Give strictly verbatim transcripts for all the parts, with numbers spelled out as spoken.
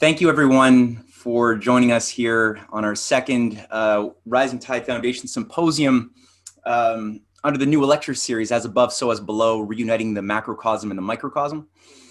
Thank you, everyone, for joining us here on our second uh, Rising Tide Foundation Symposium um, under the new lecture series, As Above, So As Below, Reuniting the Macrocosm and the Microcosm.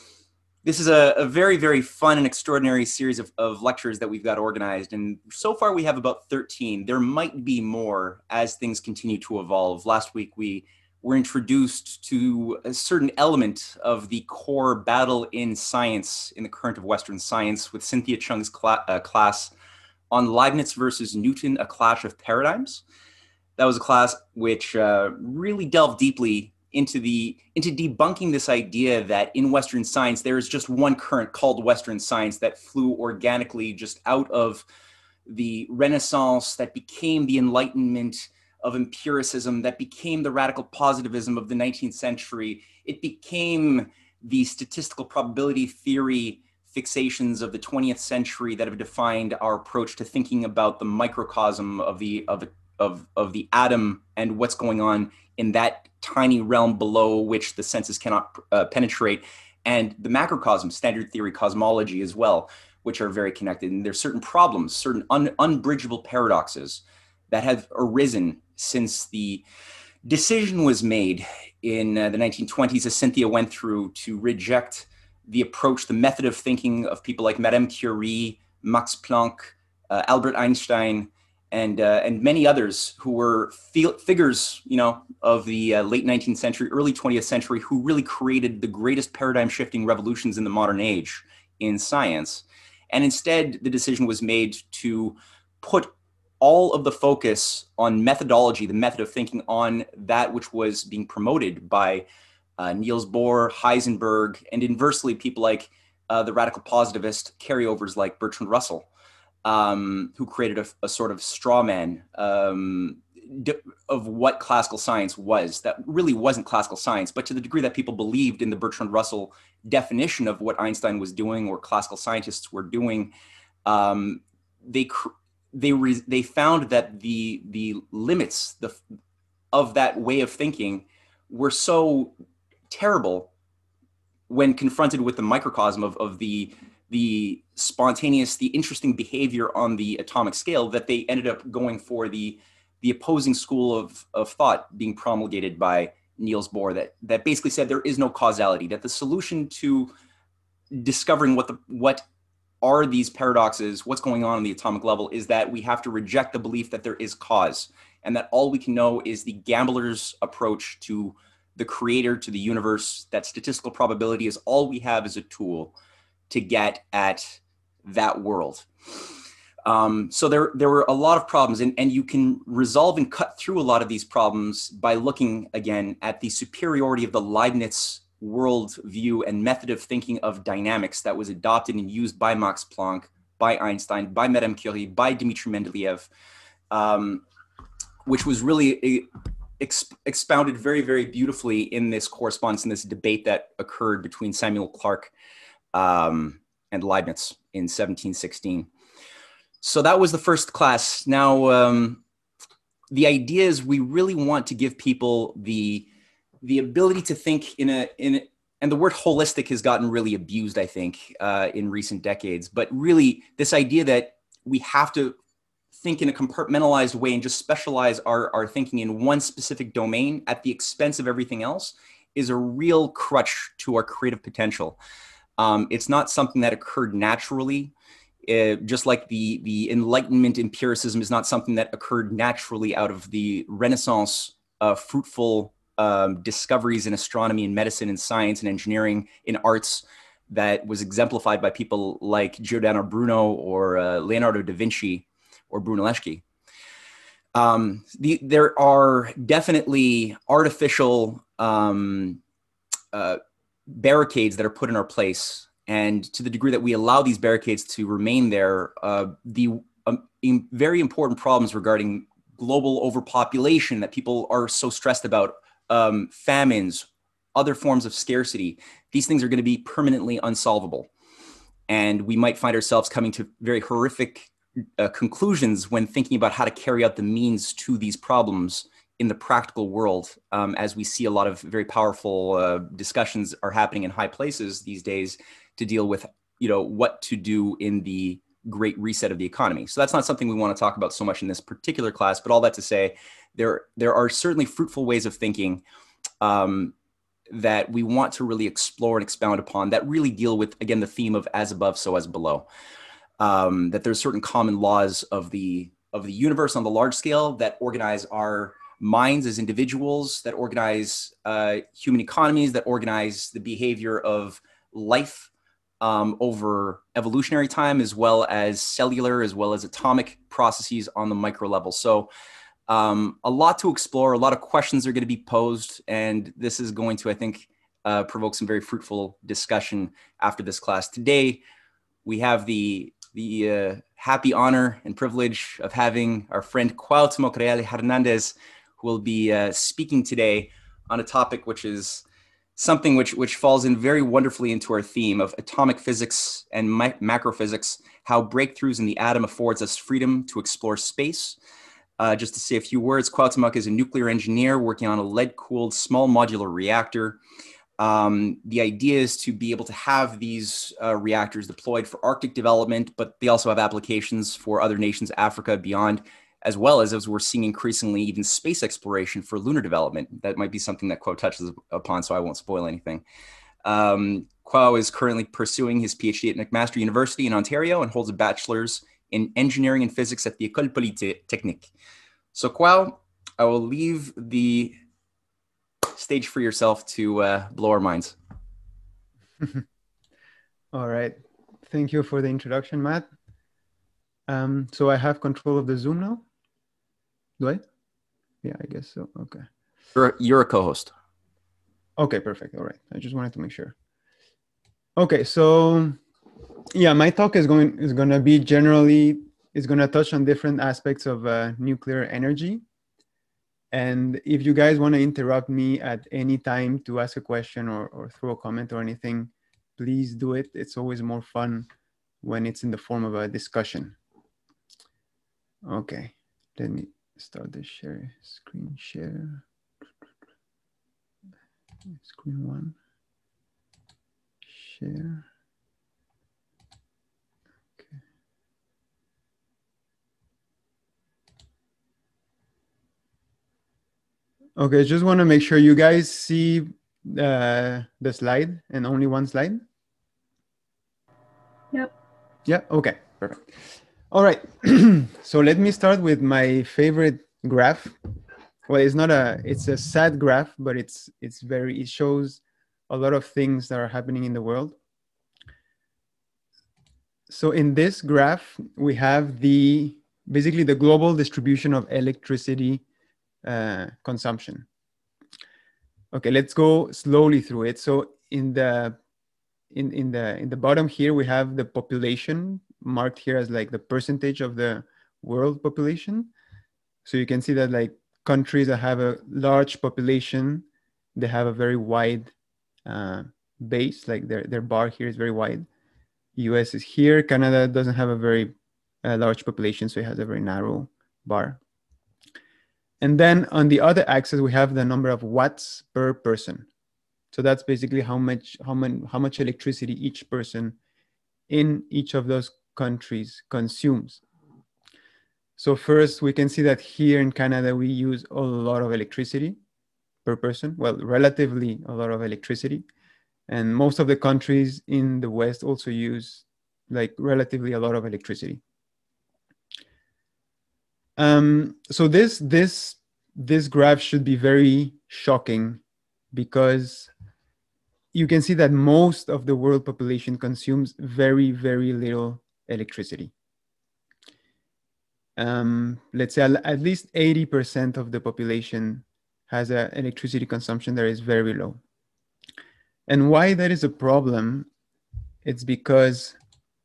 This is a, a very, very fun and extraordinary series of, of lectures that we've got organized. And so far, we have about thirteen. There might be more as things continue to evolve. Last week, we were introduced to a certain element of the core battle in science, in the current of Western science, with Cynthia Chung's cl uh, class on Leibniz versus Newton, a clash of paradigms. That was a class which uh, really delved deeply into the into debunking this idea that in Western science, there is just one current called Western science that flew organically just out of the Renaissance, that became the Enlightenment of empiricism, that became the radical positivism of the nineteenth century. It became the statistical probability theory fixations of the twentieth century that have defined our approach to thinking about the microcosm of the of of of the atom and what's going on in that tiny realm below which the senses cannot uh, penetrate, and the macrocosm, standard theory cosmology as well, which are very connected. And there's certain problems, certain un unbridgeable paradoxes that have arisen since the decision was made in uh, the nineteen twenties, as Cynthia went through, to reject the approach, the method of thinking of people like Madame Curie, Max Planck, uh, Albert Einstein, and uh, and many others who were figures, you know, of the uh, late nineteenth century, early twentieth century, who really created the greatest paradigm-shifting revolutions in the modern age in science. And instead, the decision was made to put all of the focus on methodology, the method of thinking, on that which was being promoted by uh, Niels Bohr, Heisenberg, and inversely, people like uh, the radical positivist carryovers like Bertrand Russell, um, who created a, a sort of straw man um, of what classical science was. That really wasn't classical science, but to the degree that people believed in the Bertrand Russell definition of what Einstein was doing or classical scientists were doing, um, they They, re they found that the, the limits the, of that way of thinking were so terrible when confronted with the microcosm of, of the, the spontaneous, the interesting behavior on the atomic scale, that they ended up going for the, the opposing school of, of thought being promulgated by Niels Bohr, that, that basically said there is no causality, that the solution to discovering what the what are these paradoxes, what's going on on the atomic level, is that we have to reject the belief that there is cause, and that all we can know is the gambler's approach to the creator, to the universe, that statistical probability is all we have as a tool to get at that world. Um, so there, there were a lot of problems, and, and you can resolve and cut through a lot of these problems by looking, again, at the superiority of the Leibniz world view and method of thinking of dynamics that was adopted and used by Max Planck, by Einstein, by Madame Curie, by Dmitry Mendeleev, um, which was really ex expounded very, very beautifully in this correspondence, in this debate that occurred between Samuel Clarke um, and Leibniz in seventeen sixteen. So that was the first class. Now, um, the idea is we really want to give people the the ability to think in a, in a, and the word holistic has gotten really abused, I think, uh, in recent decades, but really this idea that we have to think in a compartmentalized way and just specialize our, our thinking in one specific domain at the expense of everything else is a real crutch to our creative potential. Um, it's not something that occurred naturally, uh, just like the, the Enlightenment empiricism is not something that occurred naturally out of the Renaissance uh, fruitful Um, discoveries in astronomy and medicine and science and engineering in arts that was exemplified by people like Giordano Bruno or uh, Leonardo da Vinci or Brunelleschi. Um, the, there are definitely artificial um, uh, barricades that are put in our place, and to the degree that we allow these barricades to remain there, uh, the um, in very important problems regarding global overpopulation that people are so stressed about, Um, famines, other forms of scarcity, these things are going to be permanently unsolvable. And we might find ourselves coming to very horrific uh, conclusions when thinking about how to carry out the means to these problems in the practical world, um, as we see a lot of very powerful uh, discussions are happening in high places these days to deal with you know, what to do in the great reset of the economy. So that's not something we want to talk about so much in this particular class, but all that to say, there, there are certainly fruitful ways of thinking um, that we want to really explore and expound upon that really deal with, again, the theme of as above, so as below. Um, that there's certain common laws of the, of the universe on the large scale that organize our minds as individuals, that organize uh, human economies, that organize the behavior of life um, over evolutionary time, as well as cellular, as well as atomic processes on the micro level. So um, a lot to explore, a lot of questions are going to be posed, and this is going to, I think, uh, provoke some very fruitful discussion after this class. Today, we have the, the uh, happy honor and privilege of having our friend Cuautemoc Reale Hernandez, who will be uh, speaking today on a topic which is something which, which falls in very wonderfully into our theme of atomic physics and macrophysics, how breakthroughs in the atom affords us freedom to explore space. Uh, just to say a few words, Cuautemoc is a nuclear engineer working on a lead-cooled small modular reactor. Um, the idea is to be able to have these uh, reactors deployed for Arctic development, but they also have applications for other nations, Africa, beyond, as well as, as we're seeing increasingly, even space exploration for lunar development. That might be something that Cuau touches upon, so I won't spoil anything. Um, Cuau is currently pursuing his PhD at McMaster University in Ontario and holds a bachelor's in engineering and physics at the Ecole Polytechnique. So Cuau, I will leave the stage for yourself to uh, blow our minds. All right. Thank you for the introduction, Matt. Um, so I have control of the Zoom now? Do I? Yeah, I guess so. Okay. You're, you're a co-host. Okay, perfect. All right. I just wanted to make sure. Okay, so yeah, my talk is going is going to be generally is going to touch on different aspects of uh, nuclear energy. And if you guys want to interrupt me at any time to ask a question or, or throw a comment or anything, please do it. It's always more fun when it's in the form of a discussion. Okay, let me start the share screen share. Screen one, share. Okay. Okay, just want to make sure you guys see uh, the slide and only one slide. Yep. Yeah, okay, perfect. All right, so let me start with my favorite graph. Well, it's not a, it's a sad graph, but it's, it's very, it shows a lot of things that are happening in the world. So in this graph, we have the, basically the global distribution of electricity uh, consumption. Okay, let's go slowly through it. So in the, in, in the, in the bottom here, we have the population marked here as like the percentage of the world population. So you can see that like countries that have a large population, they have a very wide uh, base, like their, their bar here is very wide. U S is here. Canada doesn't have a very uh, large population, so it has a very narrow bar. And then on the other axis, we have the number of watts per person. So that's basically how much, how many, how much electricity each person in each of those countries consumes. So first, we can see that here in Canada, we use a lot of electricity per person. Well, relatively a lot of electricity. And most of the countries in the West also use like relatively a lot of electricity. Um, so this, this, this graph should be very shocking because you can see that most of the world population consumes very, very little electricity. Um, let's say at least eighty percent of the population has an electricity consumption that is very low. And why that is a problem, it's because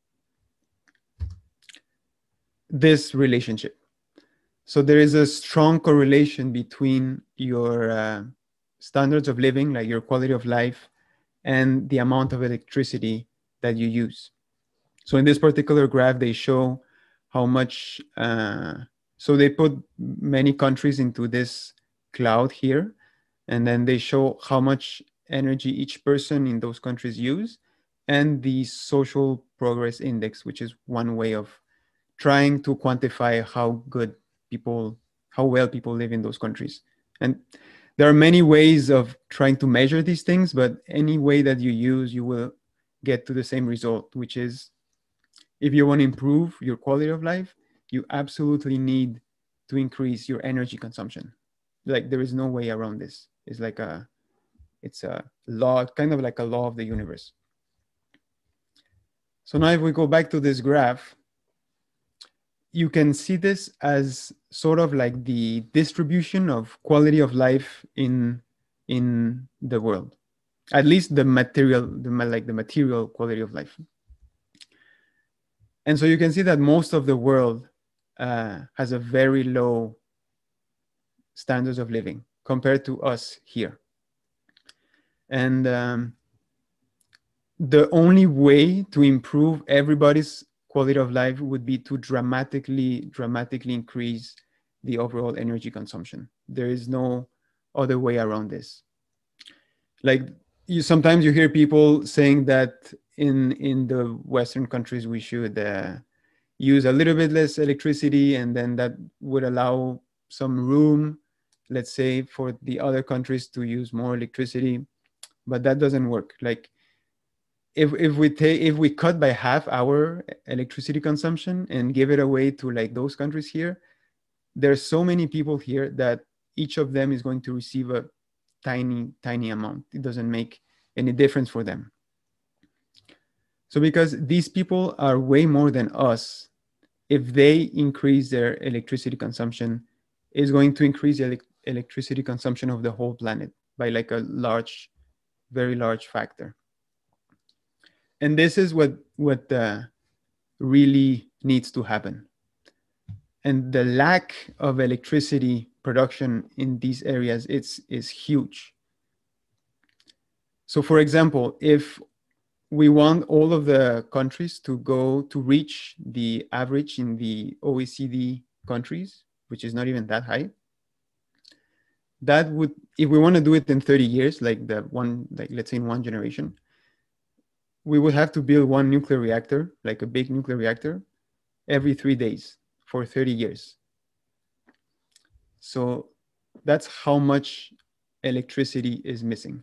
this relationship. So there is a strong correlation between your uh, standards of living, like your quality of life, and the amount of electricity that you use. So in this particular graph, they show how much, uh, so they put many countries into this cloud here, and then they show how much energy each person in those countries use. and the social progress index, which is one way of trying to quantify how good people, how well people live in those countries. And there are many ways of trying to measure these things, but any way that you use, you will get to the same result, which is if you want to improve your quality of life, you absolutely need to increase your energy consumption. Like there is no way around this. It's like a, it's a law, kind of like a law of the universe. So now if we go back to this graph, you can see this as sort of like the distribution of quality of life in, in the world, at least the material, the, like the material quality of life. And so you can see that most of the world uh, has a very low standards of living compared to us here. And um, the only way to improve everybody's quality of life would be to dramatically, dramatically increase the overall energy consumption. There is no other way around this. Like you, sometimes you hear people saying that in, in the Western countries, we should uh, use a little bit less electricity, and then that would allow some room, let's say, for the other countries to use more electricity, but that doesn't work. Like if, if we take, if we cut by half our electricity consumption and give it away to like those countries here, there's so many people here that each of them is going to receive a tiny, tiny amount. It doesn't make any difference for them. So because these people are way more than us, if they increase their electricity consumption, it's going to increase the ele electricity consumption of the whole planet by like a large, very large factor. And this is what, what uh, really needs to happen. And the lack of electricity production in these areas it's, is huge. So for example, if we want all of the countries to go to reach the average in the O E C D countries, which is not even that high, that would, if we want to do it in thirty years, like the one, like let's say in one generation, we would have to build one nuclear reactor, like a big nuclear reactor, every three days for thirty years. So that's how much electricity is missing.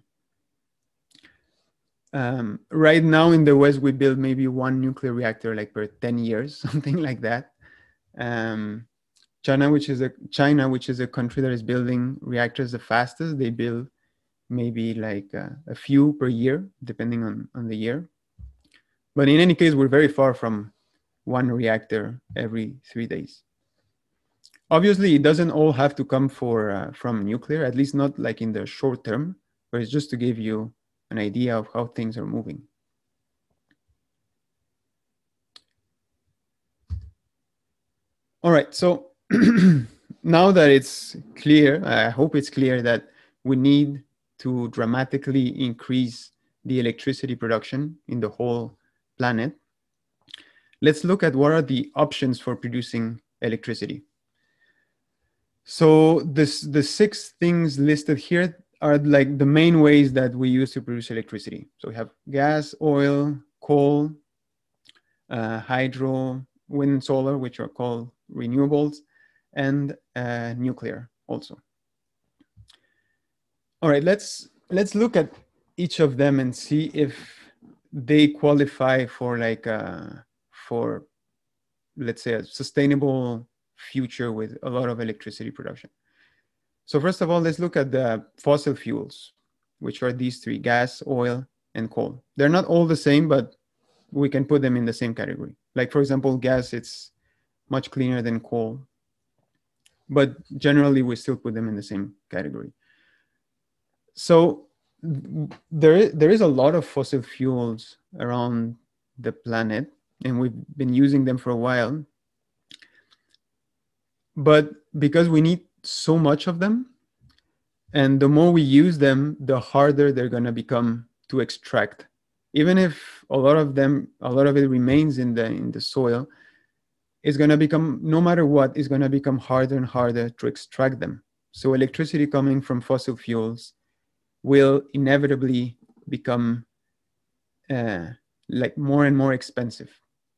Um, right now in the West, we build maybe one nuclear reactor like per ten years, something like that. Um, China, which is a China, which is a country that is building reactors the fastest, they build maybe like uh, a few per year, depending on, on the year. But in any case, we're very far from one reactor every three days. Obviously, it doesn't all have to come for, uh, from nuclear, at least not like in the short term, but it's just to give you an idea of how things are moving. All right, so now that it's clear, I hope it's clear that we need to dramatically increase the electricity production in the whole planet. Let's look at what are the options for producing electricity. So this, the six things listed here are like the main ways that we use to produce electricity. So we have gas, oil, coal, uh, hydro, wind and solar, which are called renewables, and uh, nuclear also. All right, let's, let's look at each of them and see if they qualify for like, uh, for, let's say, a sustainable future with a lot of electricity production. So first of all, let's look at the fossil fuels, which are these three: gas, oil, and coal. They're not all the same, but we can put them in the same category. Like for example, gas, it's much cleaner than coal, but generally we still put them in the same category. So there is, there is a lot of fossil fuels around the planet, and we've been using them for a while. But because we need so much of them, and the more we use them, the harder they're going to become to extract. Even if a lot of them, a lot of it remains in the, in the soil, it's going to become, no matter what, it's going to become harder and harder to extract them. So electricity coming from fossil fuels will inevitably become uh, like more and more expensive,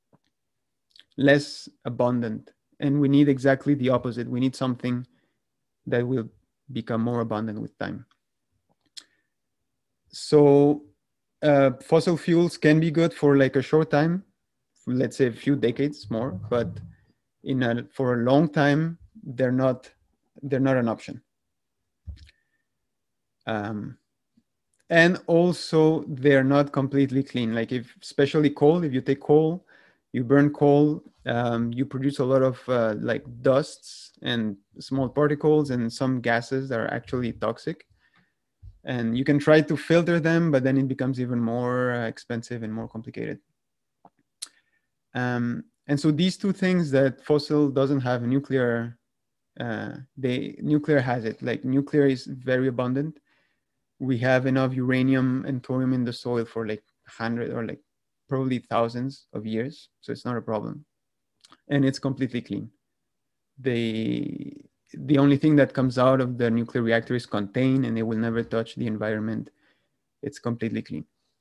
less abundant. And we need exactly the opposite. We need something that will become more abundant with time. So uh, fossil fuels can be good for like a short time, let's say a few decades more, but in a, for a long time, they're not, they're not an option. Um, and also they're not completely clean. Like if, especially coal, if you take coal, you burn coal, um, you produce a lot of uh, like dusts and small particles and some gases that are actually toxic. And you can try to filter them, but then it becomes even more uh, expensive and more complicated. Um, and so these two things that fossil doesn't have, nuclear, uh, they, nuclear has it. Like nuclear is very abundant. We have enough uranium and thorium in the soil for like hundred or like probably thousands of years. So it's not a problem. And it's completely clean. They, the only thing that comes out of the nuclear reactor is contained, and it will never touch the environment. It's completely clean.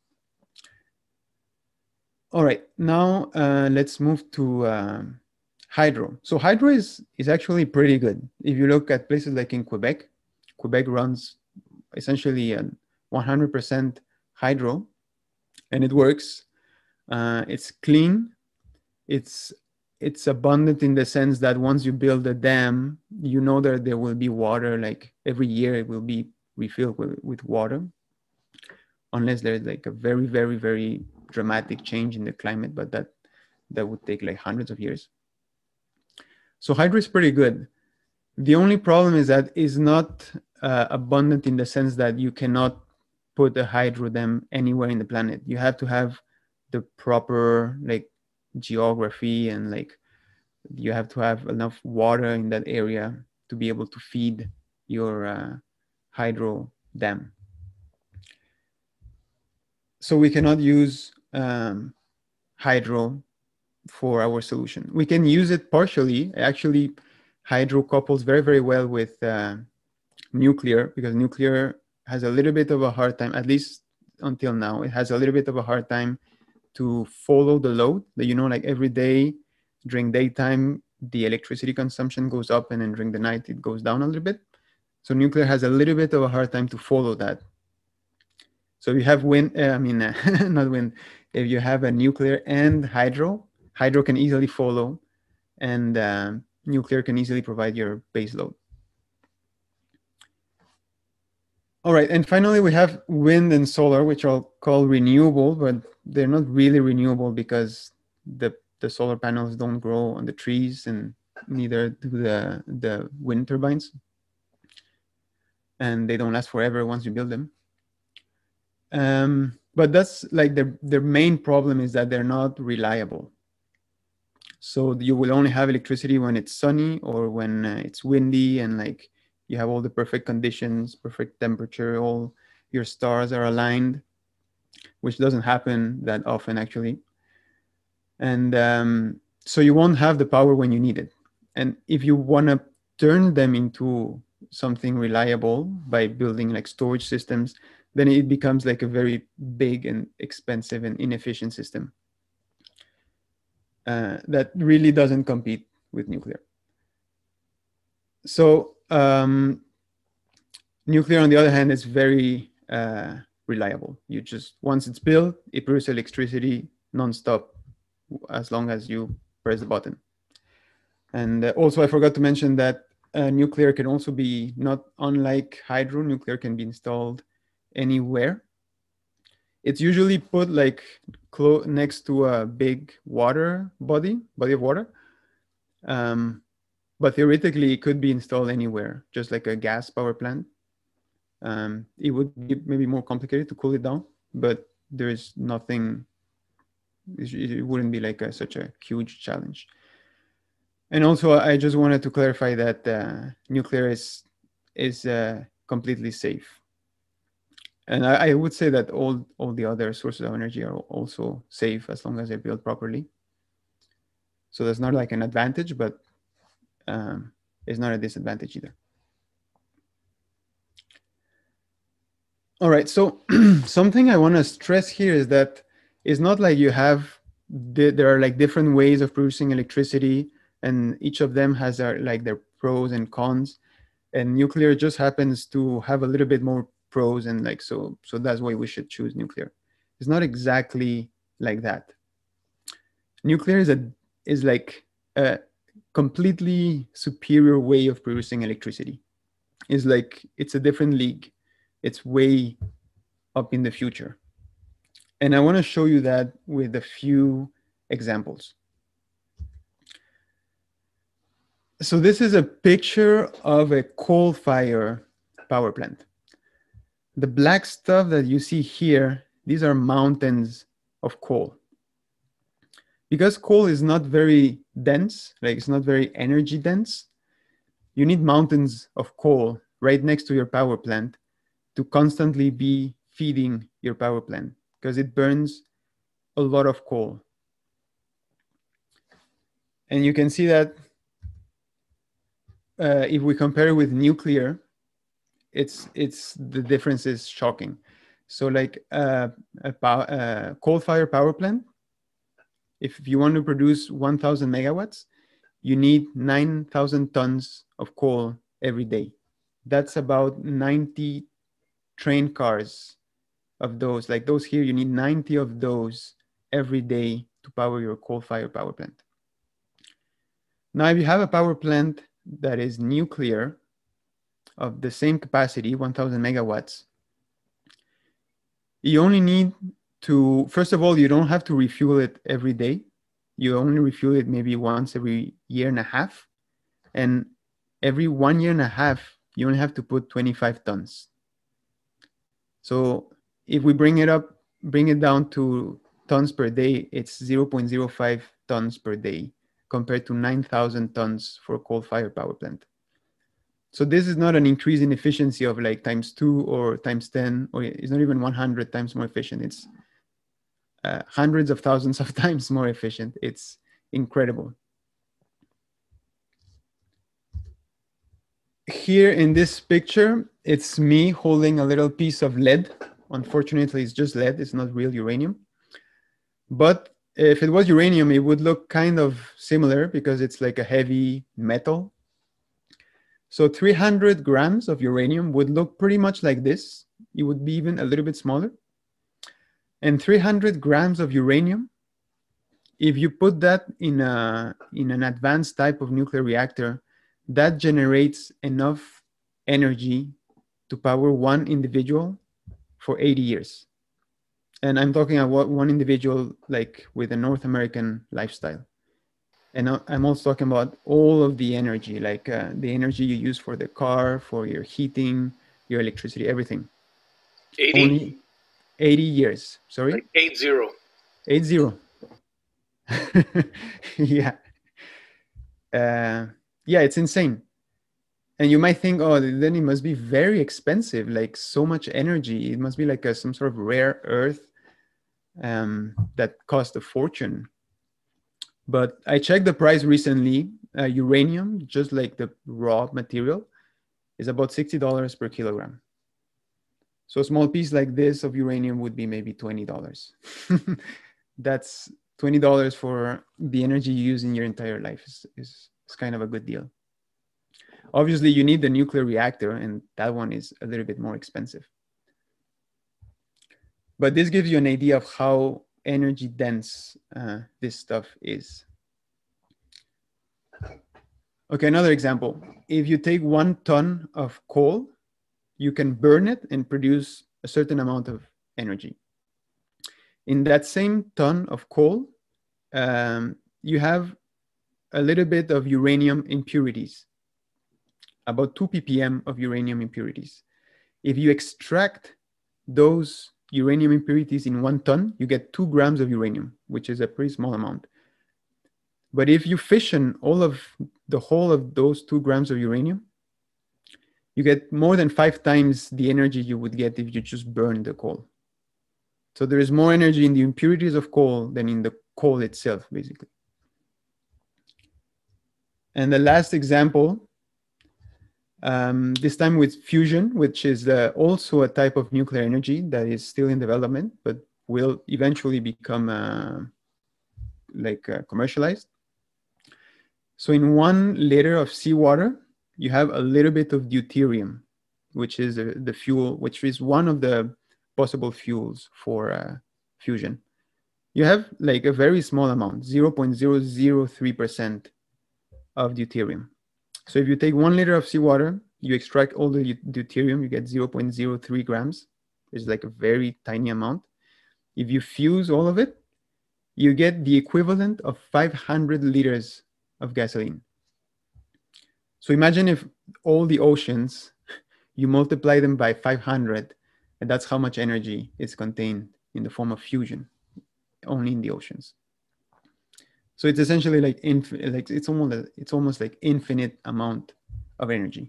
All right, now uh, let's move to um, hydro. So hydro is, is actually pretty good. If you look at places like in Quebec, Quebec runs essentially a one hundred percent hydro, and it works. Uh, it's clean. It's, it's abundant in the sense that once you build a dam, you know that there will be water, like every year it will be refilled with, with water, unless there's like a very, very, very dramatic change in the climate, but that, that would take like hundreds of years. So hydro is pretty good. The only problem is that it's not uh, abundant in the sense that you cannot put a hydro dam anywhere in the planet. You have to have the proper like geography, and like you have to have enough water in that area to be able to feed your uh, hydro dam. So we cannot use um, hydro for our solution. We can use it partially. Actually, hydro couples very, very well with uh, nuclear, because nuclear has a little bit of a hard time, at least until now, it has a little bit of a hard time to follow the load. That, you know, like every day during daytime, the electricity consumption goes up, and then during the night, it goes down a little bit. So nuclear has a little bit of a hard time to follow that. So if you have wind, uh, I mean, uh, not wind, if you have a nuclear and hydro, hydro can easily follow, and uh, nuclear can easily provide your base load. All right, and finally we have wind and solar, which I'll call renewable, but they're not really renewable because the, the solar panels don't grow on the trees, and neither do the, the wind turbines. And they don't last forever once you build them. Um, but that's like the, their main problem is that they're not reliable. So you will only have electricity when it's sunny or when uh, it's windy, and like you have all the perfect conditions, perfect temperature, all your stars are aligned, which doesn't happen that often actually. And um, so you won't have the power when you need it. And if you want to turn them into something reliable by building like storage systems, then it becomes like a very big and expensive and inefficient system uh, that really doesn't compete with nuclear. So um, nuclear, on the other hand, is very uh, reliable. You just, once it's built, it produces electricity nonstop as long as you press the button. And uh, also, I forgot to mention that uh, nuclear can also be, not unlike hydro, nuclear can be installed anywhere. It's usually put like next to a big water body, body of water. Um, but theoretically, it could be installed anywhere, just like a gas power plant. Um, it would be maybe more complicated to cool it down, but there is nothing, it wouldn't be like a, such a huge challenge. And also, I just wanted to clarify that uh, nuclear is, is uh, completely safe. And I, I would say that all, all the other sources of energy are also safe as long as they're built properly. So that's not like an advantage, but um, it's not a disadvantage either. All right, so something I want to stress here is that it's not like you have, there are like different ways of producing electricity, and each of them has their, like their pros and cons. And nuclear just happens to have a little bit more pros, and like, so, so that's why we should choose nuclear. It's not exactly like that. Nuclear is a, is like a completely superior way of producing electricity. It's like, it's a different league. It's way up in the future. And I want to show you that with a few examples. So this is a picture of a coal-fired power plant. The black stuff that you see here, these are mountains of coal. Because coal is not very dense, like it's not very energy dense, you need mountains of coal right next to your power plant to constantly be feeding your power plant, because it burns a lot of coal. And you can see that uh, if we compare it with nuclear, it's, it's, the difference is shocking. So like uh, a power, uh, coal-fired power plant, if you want to produce one thousand megawatts, you need nine thousand tons of coal every day. That's about ninety train cars of those. Like those here, you need ninety of those every day to power your coal-fired power plant. Now, if you have a power plant that is nuclear of the same capacity, one thousand megawatts, you only need to, first of all, you don't have to refuel it every day. You only refuel it maybe once every year and a half. And every one year and a half, you only have to put twenty-five tons. So if we bring it up, bring it down to tons per day, it's zero point zero five tons per day compared to nine thousand tons for a coal-fired power plant. So this is not an increase in efficiency of like times two or times ten, or it's not even one hundred times more efficient. It's uh, hundreds of thousands of times more efficient. It's incredible. Here in this picture, it's me holding a little piece of lead. Unfortunately, it's just lead. It's not real uranium. But if it was uranium, it would look kind of similar because it's like a heavy metal. So three hundred grams of uranium would look pretty much like this. It would be even a little bit smaller. And three hundred grams of uranium, if you put that in, a, in an advanced type of nuclear reactor, that generates enough energy to power one individual for eighty years. And I'm talking about one individual like with a North American lifestyle. And I'm also talking about all of the energy, like uh, the energy you use for the car, for your heating, your electricity, everything. eighty? Only eighty years, sorry? Like eight zero. Eight zero. Yeah. Uh, yeah, it's insane. And you might think, oh, then it must be very expensive, like so much energy. It must be like a, some sort of rare earth um, that cost a fortune. But I checked the price recently. Uh, uranium, just like the raw material, is about sixty dollars per kilogram. So a small piece like this of uranium would be maybe twenty dollars. That's twenty dollars for the energy you use in your entire life is, is, is kind of a good deal. Obviously, you need the nuclear reactor, and that one is a little bit more expensive. But this gives you an idea of how energy dense uh, this stuff is. Okay, another example. If you take one ton of coal, you can burn it and produce a certain amount of energy. In that same ton of coal, um, you have a little bit of uranium impurities, about two ppm of uranium impurities. If you extract those uranium impurities in one ton, you get two grams of uranium, which is a pretty small amount. But if you fission all of the whole of those two grams of uranium, you get more than five times the energy you would get if you just burn the coal. So there is more energy in the impurities of coal than in the coal itself, basically. And the last example, um, this time with fusion, which is uh, also a type of nuclear energy that is still in development, but will eventually become uh, like uh, commercialized. So in one liter of seawater, you have a little bit of deuterium, which is uh, the fuel, which is one of the possible fuels for uh, fusion. You have like a very small amount, zero point zero zero three percent of deuterium. So if you take one liter of seawater, you extract all the deuterium, you get zero point zero three grams. It's like a very tiny amount. If you fuse all of it, you get the equivalent of five hundred liters of gasoline. So imagine if all the oceans, you multiply them by five hundred, and that's how much energy is contained in the form of fusion, only in the oceans. So it's essentially like infinite, like it's almost it's almost like infinite amount of energy.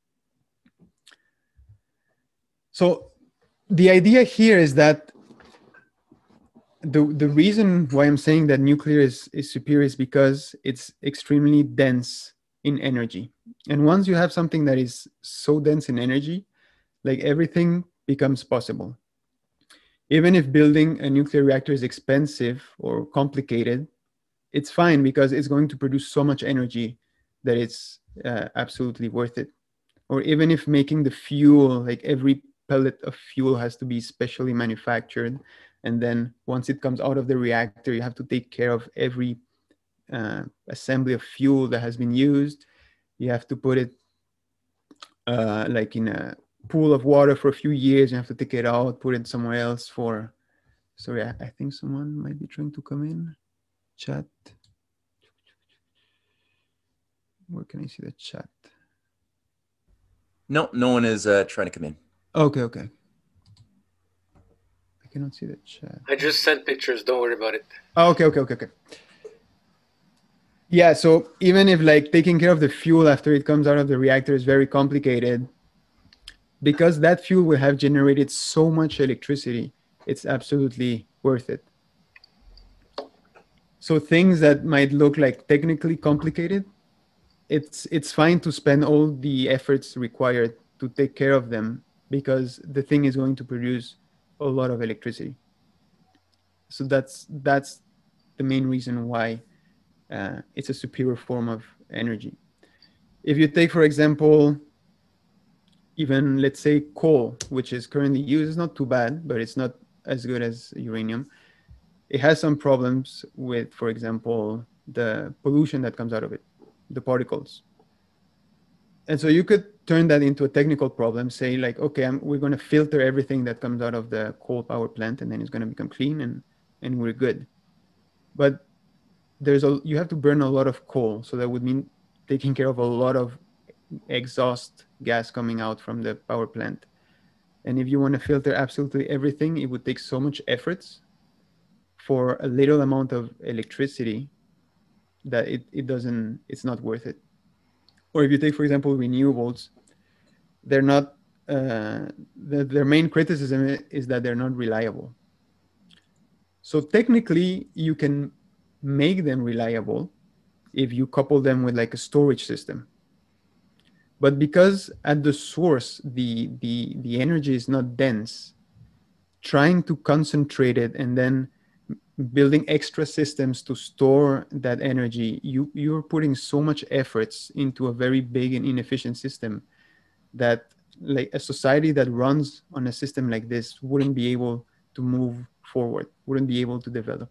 So the idea here is that the the reason why I'm saying that nuclear is, is superior is because it's extremely dense in energy. And once you have something that is so dense in energy, like everything becomes possible. Even if building a nuclear reactor is expensive or complicated, it's fine because it's going to produce so much energy that it's uh, absolutely worth it. Or even if making the fuel, like every pellet of fuel has to be specially manufactured. And then once it comes out of the reactor, you have to take care of every uh, assembly of fuel that has been used. You have to put it uh, like in a pool of water for a few years. You have to take it out, put it somewhere else for, sorry, I, I think someone might be trying to come in. Chat. Where can I see the chat? No, no one is uh, trying to come in. Okay, okay. I cannot see the chat. I just sent pictures. Don't worry about it. Oh, okay, okay, okay, okay. Yeah, so even if like taking care of the fuel after it comes out of the reactor is very complicated, because that fuel will have generated so much electricity, it's absolutely worth it. So things that might look like technically complicated, it's it's fine to spend all the efforts required to take care of them because the thing is going to produce a lot of electricity. So that's that's the main reason why uh, it's a superior form of energy. If you take, for example, even let's say coal, which is currently used, it's not too bad, but it's not as good as uranium. It has some problems with, for example, the pollution that comes out of it, the particles. And so you could turn that into a technical problem, say like, okay, I'm, we're going to filter everything that comes out of the coal power plant, and then it's going to become clean, and, and we're good. But there's a, you have to burn a lot of coal. So that would mean taking care of a lot of exhaust gas coming out from the power plant. And if you want to filter absolutely everything, it would take so much efforts for a little amount of electricity that it, it doesn't, it's not worth it. Or if you take, for example, renewables, they're not, uh, the, their main criticism is that they're not reliable. So technically you can make them reliable if you couple them with like a storage system. But because at the source, the, the, the energy is not dense, trying to concentrate it and then building extra systems to store that energy, you, you're putting so much efforts into a very big and inefficient system that like a society that runs on a system like this wouldn't be able to move forward, wouldn't be able to develop.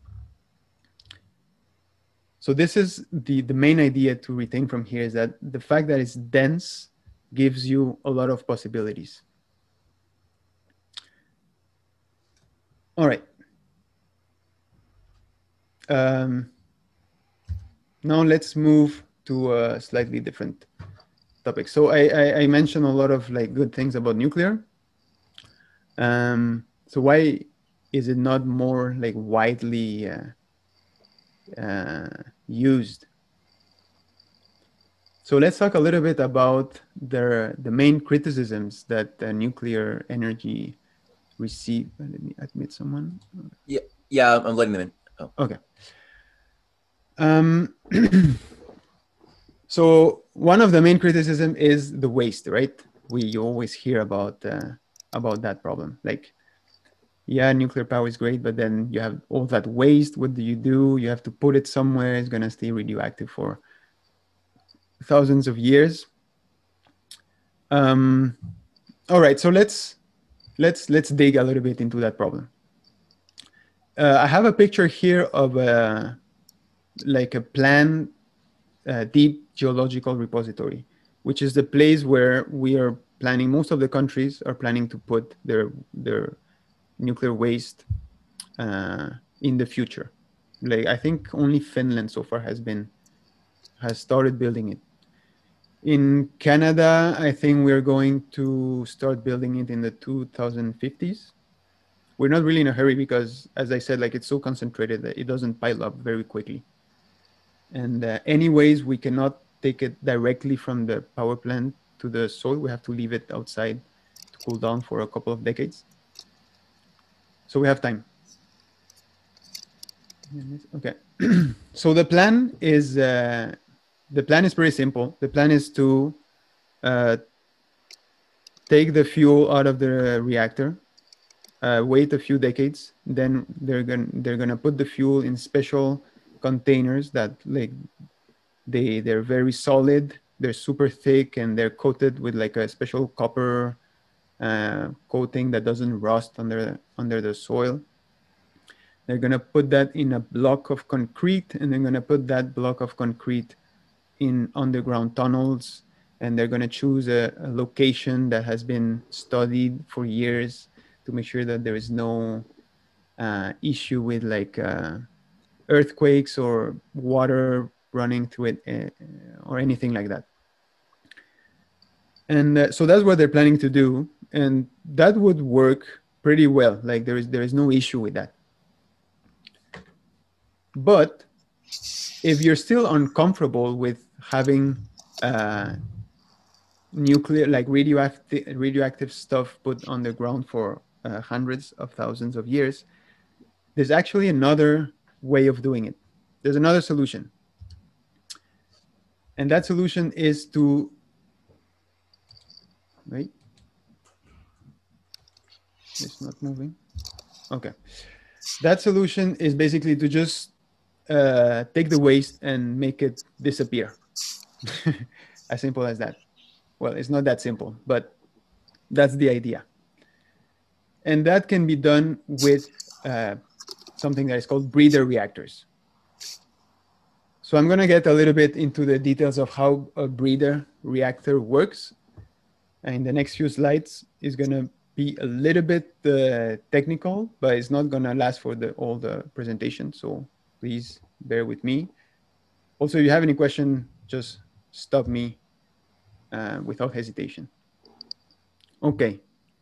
So this is the, the main idea to retain from here, is that the fact that it's dense gives you a lot of possibilities. All right. Um, now let's move to a slightly different topic. So I, I, I mentioned a lot of like good things about nuclear. Um, so why is it not more like widely uh, uh, used? So let's talk a little bit about the, the main criticisms that uh, nuclear energy receive. Let me admit someone. Yeah, yeah, I'm letting them in. Oh. Okay. Um, so one of the main criticism is the waste, right? We you always hear about uh, about that problem. Like yeah, nuclear power is great, but then you have all that waste. What do you do? You have to put it somewhere. It's going to stay radioactive for thousands of years. Um, all right, so let's let's let's dig a little bit into that problem. Uh, I have a picture here of a like a planned uh, deep geological repository, which is the place where we are planning. Most of the countries are planning to put their their nuclear waste uh, in the future. Like I think only Finland so far has been has started building it. In Canada, I think we're going to start building it in the two thousand fifties. We're not really in a hurry because, as I said, like it's so concentrated that it doesn't pile up very quickly. And uh, anyways, we cannot take it directly from the power plant to the soil. We have to leave it outside to cool down for a couple of decades. So we have time. Okay. So the plan is uh, the plan is pretty simple. The plan is to uh, take the fuel out of the reactor, uh, wait a few decades, then they're gonna they're gonna put the fuel in special containers that like they they're very solid, they're super thick, and they're coated with like a special copper uh, coating that doesn't rust under under the soil. They're gonna put that in a block of concrete, and they're gonna put that block of concrete in underground tunnels, and they're gonna choose a, a location that has been studied for years to make sure that there is no uh, issue with like uh, earthquakes or water running through it uh, or anything like that. And uh, so that's what they're planning to do, and that would work pretty well. Like there is there is no issue with that. But if you're still uncomfortable with having uh, nuclear, like radioactive, radioactive stuff put on the ground for uh, hundreds of thousands of years, there's actually another way of doing it. There's another solution. And that solution is to, wait, it's not moving. Okay. That solution is basically to just uh, take the waste and make it disappear. As simple as that. Well, it's not that simple, but that's the idea. And that can be done with uh, something that is called breeder reactors. So I'm going to get a little bit into the details of how a breeder reactor works. And in the next few slides is going to be a little bit uh, technical, but it's not going to last for the, all the presentation. So please bear with me. Also, if you have any question, just stop me uh, without hesitation. Okay.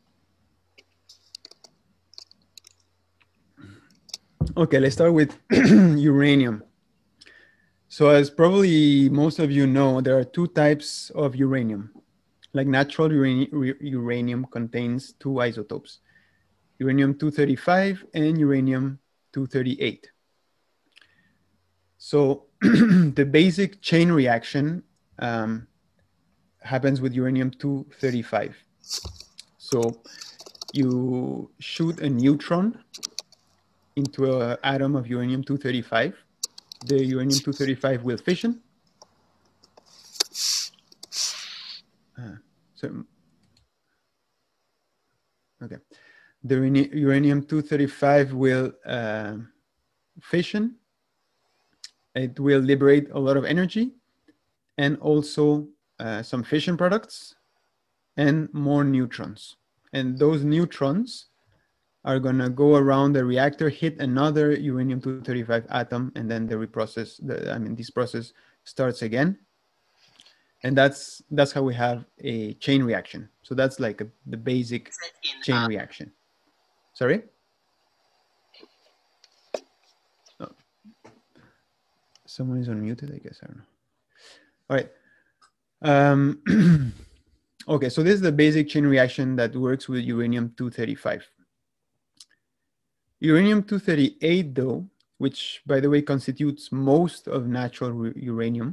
Okay, let's start with uranium. So as probably most of you know, there are two types of uranium. Like natural uranium, uranium contains two isotopes, uranium two thirty-five and uranium two thirty-eight. So the basic chain reaction um, happens with uranium two thirty-five. So you shoot a neutron into an atom of uranium two thirty-five. The uranium two thirty-five will fission. Uh, so, okay. The uranium two thirty-five will uh, fission. It will liberate a lot of energy and also uh, some fission products and more neutrons. And those neutrons are gonna go around the reactor, hit another uranium two thirty-five atom, and then the reprocess, the, I mean, this process starts again. And that's that's how we have a chain reaction. So that's like a, the basic chain reaction. Sorry? Oh. Someone is unmuted, I guess, I don't know. All right. Um, okay, so this is the basic chain reaction that works with uranium two thirty-five. Uranium two thirty-eight, though, which, by the way, constitutes most of natural uranium,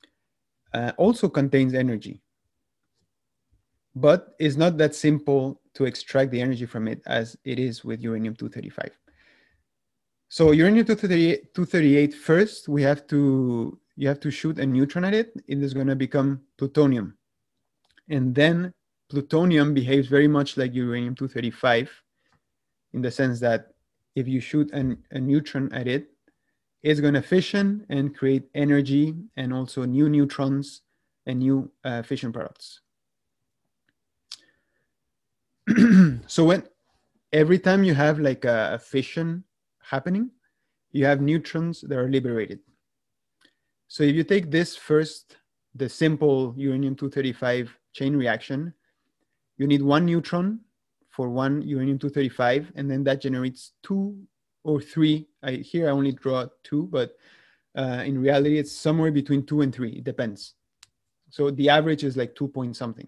uh, also contains energy, but is not that simple to extract the energy from it as it is with uranium two thirty-five. So uranium two thirty-eight, first, we have to, you have to shoot a neutron at it. It is going to become plutonium. And then plutonium behaves very much like uranium two thirty-five in the sense that if you shoot an, a neutron at it, it's going to fission and create energy and also new neutrons and new uh, fission products. So when every time you have like a, a fission happening, you have neutrons that are liberated. So if you take this first, the simple uranium two thirty-five chain reaction, you need one neutron for one uranium two thirty-five, and then that generates two or three. I, here I only draw two, but uh, in reality, it's somewhere between two and three. It depends. So the average is like two point something.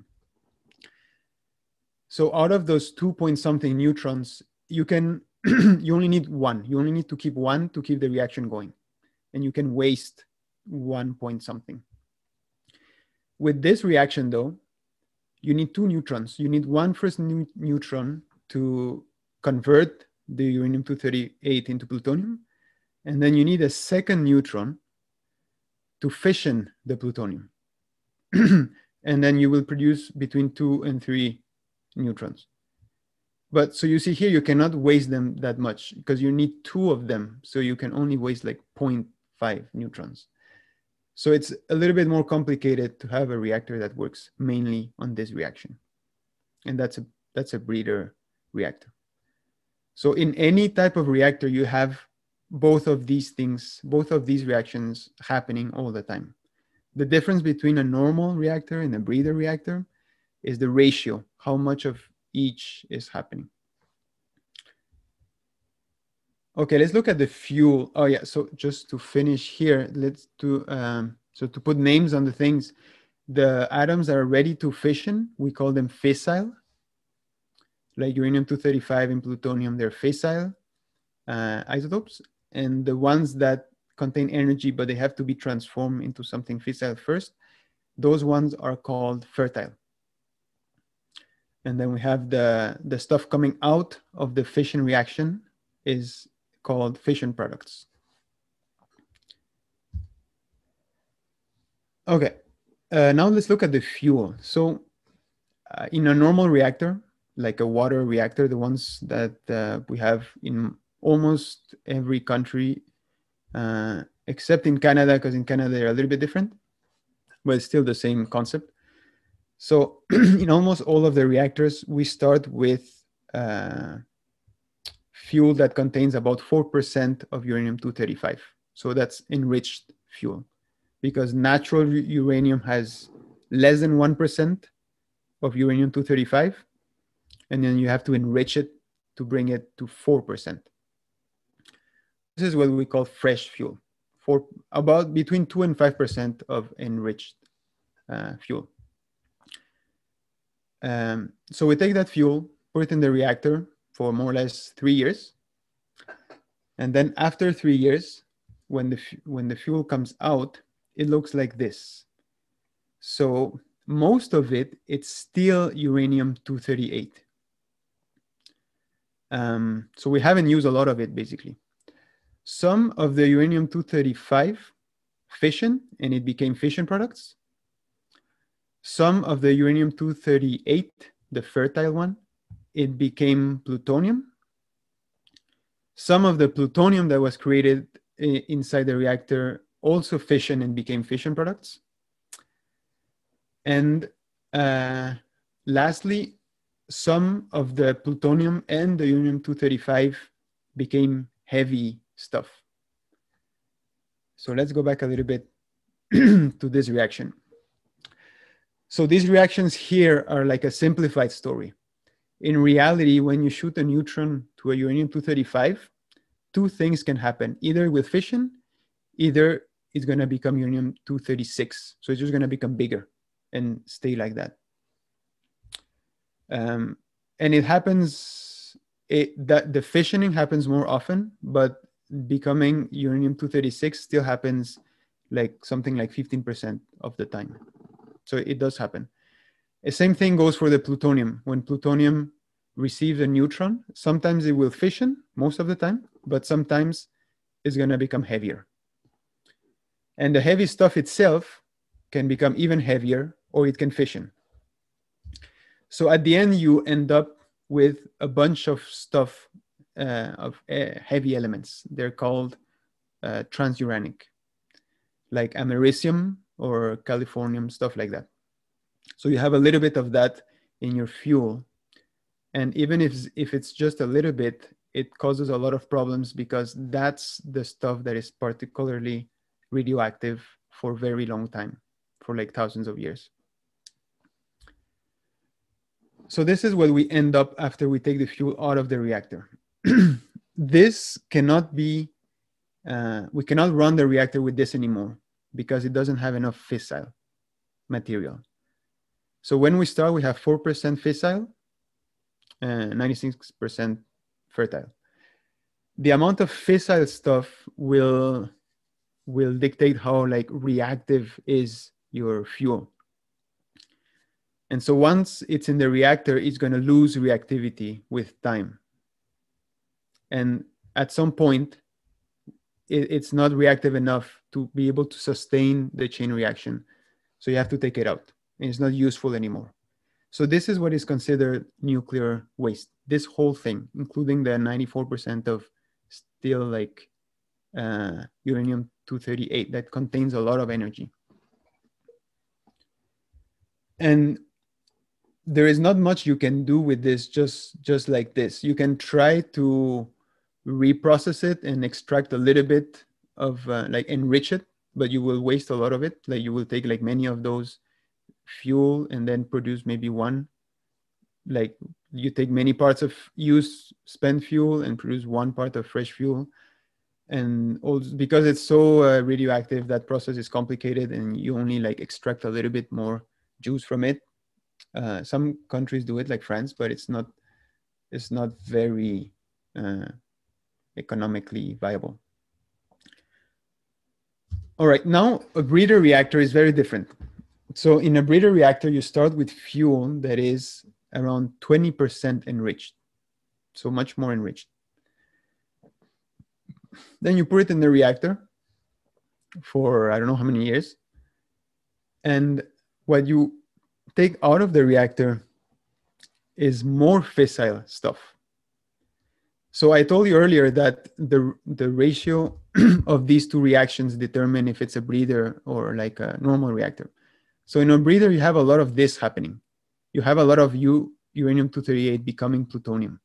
So out of those two point something neutrons, you can, you only need one. You only need to keep one to keep the reaction going. And you can waste one point something. With this reaction though, you need two neutrons. You need one first new neutron to convert the uranium two thirty-eight into plutonium. And then you need a second neutron to fission the plutonium. And then you will produce between two and three neutrons. But so you see here, you cannot waste them that much because you need two of them. So you can only waste like zero point five neutrons. So it's a little bit more complicated to have a reactor that works mainly on this reaction. And that's a, that's a breeder reactor. So in any type of reactor, you have both of these things, both of these reactions happening all the time. The difference between a normal reactor and a breeder reactor is the ratio, how much of each is happening. Okay, let's look at the fuel. Oh yeah, so just to finish here, let's do, um, so to put names on the things, the atoms that are ready to fission, we call them fissile. Like uranium two thirty-five and plutonium, they're fissile uh, isotopes. And the ones that contain energy, but they have to be transformed into something fissile first, those ones are called fertile. And then we have the, the stuff coming out of the fission reaction is called fission products. Okay, uh, now let's look at the fuel. So uh, in a normal reactor, like a water reactor, the ones that uh, we have in almost every country, uh, except in Canada, because in Canada they're a little bit different, but it's still the same concept. So in almost all of the reactors, we start with uh, fuel that contains about four percent of uranium two thirty-five. So that's enriched fuel, because natural uranium has less than one percent of uranium two thirty-five, and then you have to enrich it to bring it to four percent. This is what we call fresh fuel, for about between two and five percent of enriched uh, fuel. Um, so we take that fuel, put it in the reactor for more or less three years. And then after three years, when the, when the fuel comes out, it looks like this. So most of it, it's still uranium two thirty-eight. Um, so we haven't used a lot of it, basically. Some of the uranium two thirty-five fission, and it became fission products. Some of the uranium two thirty-eight, the fertile one, it became plutonium. Some of the plutonium that was created inside the reactor also fission and became fission products. And uh, lastly, some of the plutonium and the uranium two thirty-five became heavy stuff. So let's go back a little bit to this reaction. So these reactions here are like a simplified story. In reality, when you shoot a neutron to a uranium two thirty-five, two things can happen, either with fission, either it's going to become uranium two thirty-six. So it's just going to become bigger and stay like that. Um, and it happens, it, that the fissioning happens more often, but becoming uranium two thirty-six still happens like something like fifteen percent of the time. So it does happen. The same thing goes for the plutonium. When plutonium receives a neutron. Sometimes it will fission, most of the time, but sometimes it's going to become heavier. And the heavy stuff itself can become even heavier, or it can fission. So at the end, you end up with a bunch of stuff, uh, of uh, heavy elements. They're called uh, transuranic, like americium or californium, stuff like that. So you have a little bit of that in your fuel. And even if, if it's just a little bit, it causes a lot of problems, because that's the stuff that is particularly radioactive for a very long time, for like thousands of years. So this is what we end up after we take the fuel out of the reactor. This cannot be, uh, we cannot run the reactor with this anymore, because it doesn't have enough fissile material. So when we start, we have four percent fissile and ninety-six percent fertile. The amount of fissile stuff will, will dictate how like reactive is your fuel. And so once it's in the reactor, it's going to lose reactivity with time. And at some point, it, it's not reactive enough to be able to sustain the chain reaction. So you have to take it out, and it's not useful anymore. So this is what is considered nuclear waste. This whole thing, including the ninety-four percent of still like uh, uranium two thirty-eight that contains a lot of energy. And there is not much you can do with this just, just like this. You can try to reprocess it and extract a little bit of uh, like enrich it, but you will waste a lot of it. Like you will take like many of those fuel and then produce maybe one. Like you take many parts of used spent fuel and produce one part of fresh fuel. And also because it's so uh, radioactive, that process is complicated, and you only like extract a little bit more juice from it. Uh, some countries do it, like France, but it's not, it's not very uh, economically viable. All right, now a breeder reactor is very different. So in a breeder reactor, you start with fuel that is around twenty percent enriched, so much more enriched. Then you put it in the reactor for I don't know how many years. And what you take out of the reactor is more fissile stuff. So I told you earlier that the, the ratio of these two reactions determine if it's a breeder or like a normal reactor. So in a breeder, you have a lot of this happening. You have a lot of U, uranium two thirty-eight becoming plutonium.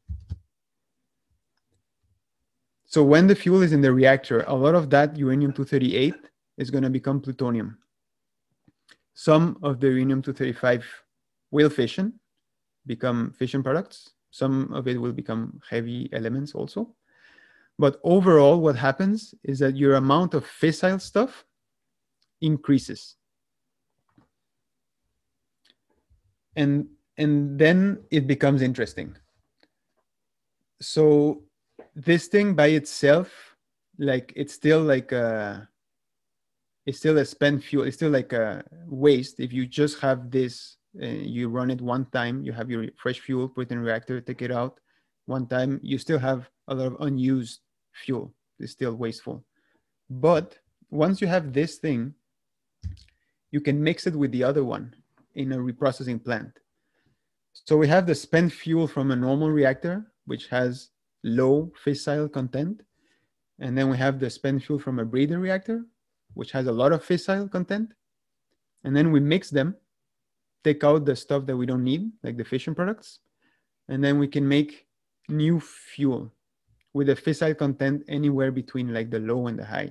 So when the fuel is in the reactor, a lot of that uranium two thirty-eight is going to become plutonium. Some of the uranium two thirty-five will fission, become fission products. Some of it will become heavy elements also. But overall, what happens is that your amount of fissile stuff increases. And, and then it becomes interesting. So this thing by itself, like it's still like a, it's still a spent fuel. It's still like a waste. If you just have this, uh, you run it one time, you have your fresh fuel, put it in a reactor, take it out one time, you still have a lot of unused fuel. It's still wasteful. But once you have this thing, you can mix it with the other one in a reprocessing plant. So we have the spent fuel from a normal reactor, which has low fissile content. And then we have the spent fuel from a breeder reactor, which has a lot of fissile content. And then we mix them, take out the stuff that we don't need, like the fission products. And then we can make new fuel with a fissile content anywhere between like the low and the high.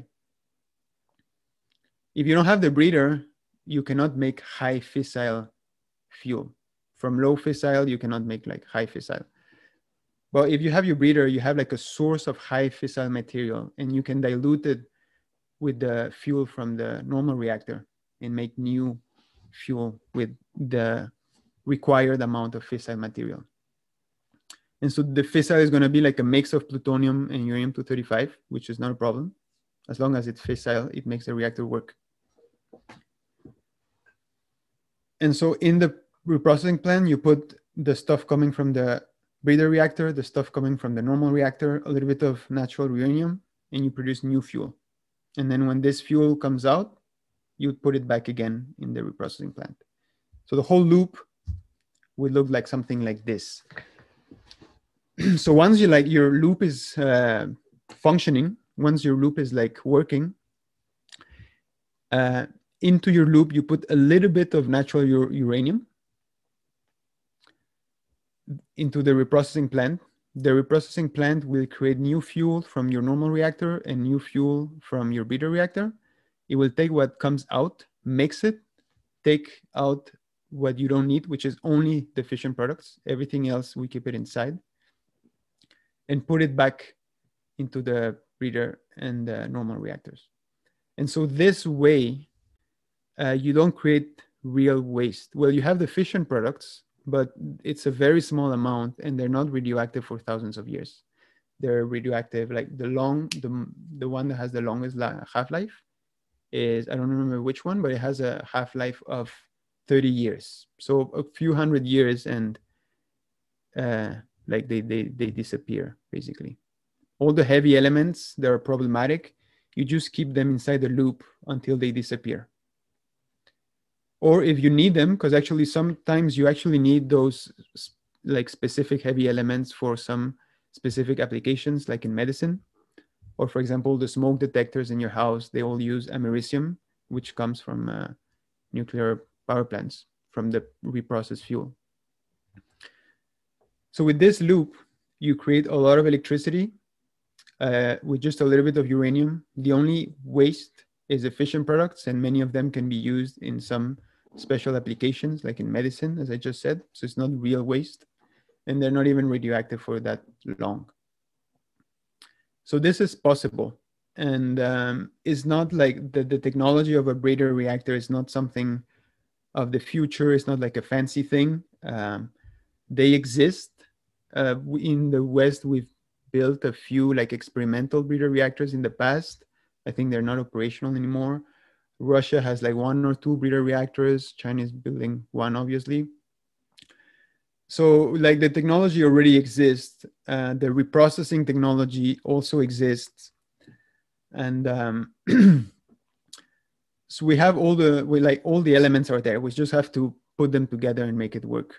If you don't have the breeder, you cannot make high fissile fuel. From low fissile, you cannot make like high fissile. But if you have your breeder, you have like a source of high fissile material, and you can dilute it with the fuel from the normal reactor and make new fuel with the required amount of fissile material. And so the fissile is going to be like a mix of plutonium and uranium two thirty-five, which is not a problem. As long as it's fissile, it makes the reactor work. And so in the reprocessing plant, you put the stuff coming from the breeder reactor, the stuff coming from the normal reactor, a little bit of natural uranium, and you produce new fuel. And then when this fuel comes out, you put it back again in the reprocessing plant. So the whole loop would look like something like this. So once you like your loop is uh, functioning, once your loop is like working, uh, into your loop, you put a little bit of natural ur uranium into the reprocessing plant. The reprocessing plant will create new fuel from your normal reactor and new fuel from your breeder reactor. It will take what comes out, mix it, take out what you don't need, which is only the fission products. Everything else, we keep it inside, and put it back into the breeder and the normal reactors. And so this way, uh, you don't create real waste. Well, you have the fission products, but it's a very small amount, and they're not radioactive for thousands of years. They're radioactive, like the long, the, the one that has the longest half-life is, I don't remember which one, but it has a half-life of thirty years. So a few hundred years, and uh, like they, they, they disappear, basically. All the heavy elements that are problematic, you just keep them inside the loop until they disappear. Or if you need them, because actually sometimes you actually need those like specific heavy elements for some specific applications, like in medicine. Or for example, the smoke detectors in your house, they all use americium, which comes from uh, nuclear power plants, from the reprocessed fuel. So with this loop, you create a lot of electricity uh, with just a little bit of uranium. The only waste is the fission products, and many of them can be used in some special applications, like in medicine, as I just said. So it's not real waste, and they're not even radioactive for that long. So this is possible, and um, it's not like the, the technology of a breeder reactor is not something of the future. It's not like a fancy thing. Um, they exist. Uh, in the West, we've built a few like experimental breeder reactors in the past. I think they're not operational anymore. Russia has like one or two breeder reactors. China is building one, obviously. So like the technology already exists. Uh, the reprocessing technology also exists. And um, so we have all the, we like all the elements are there. We just have to put them together and make it work.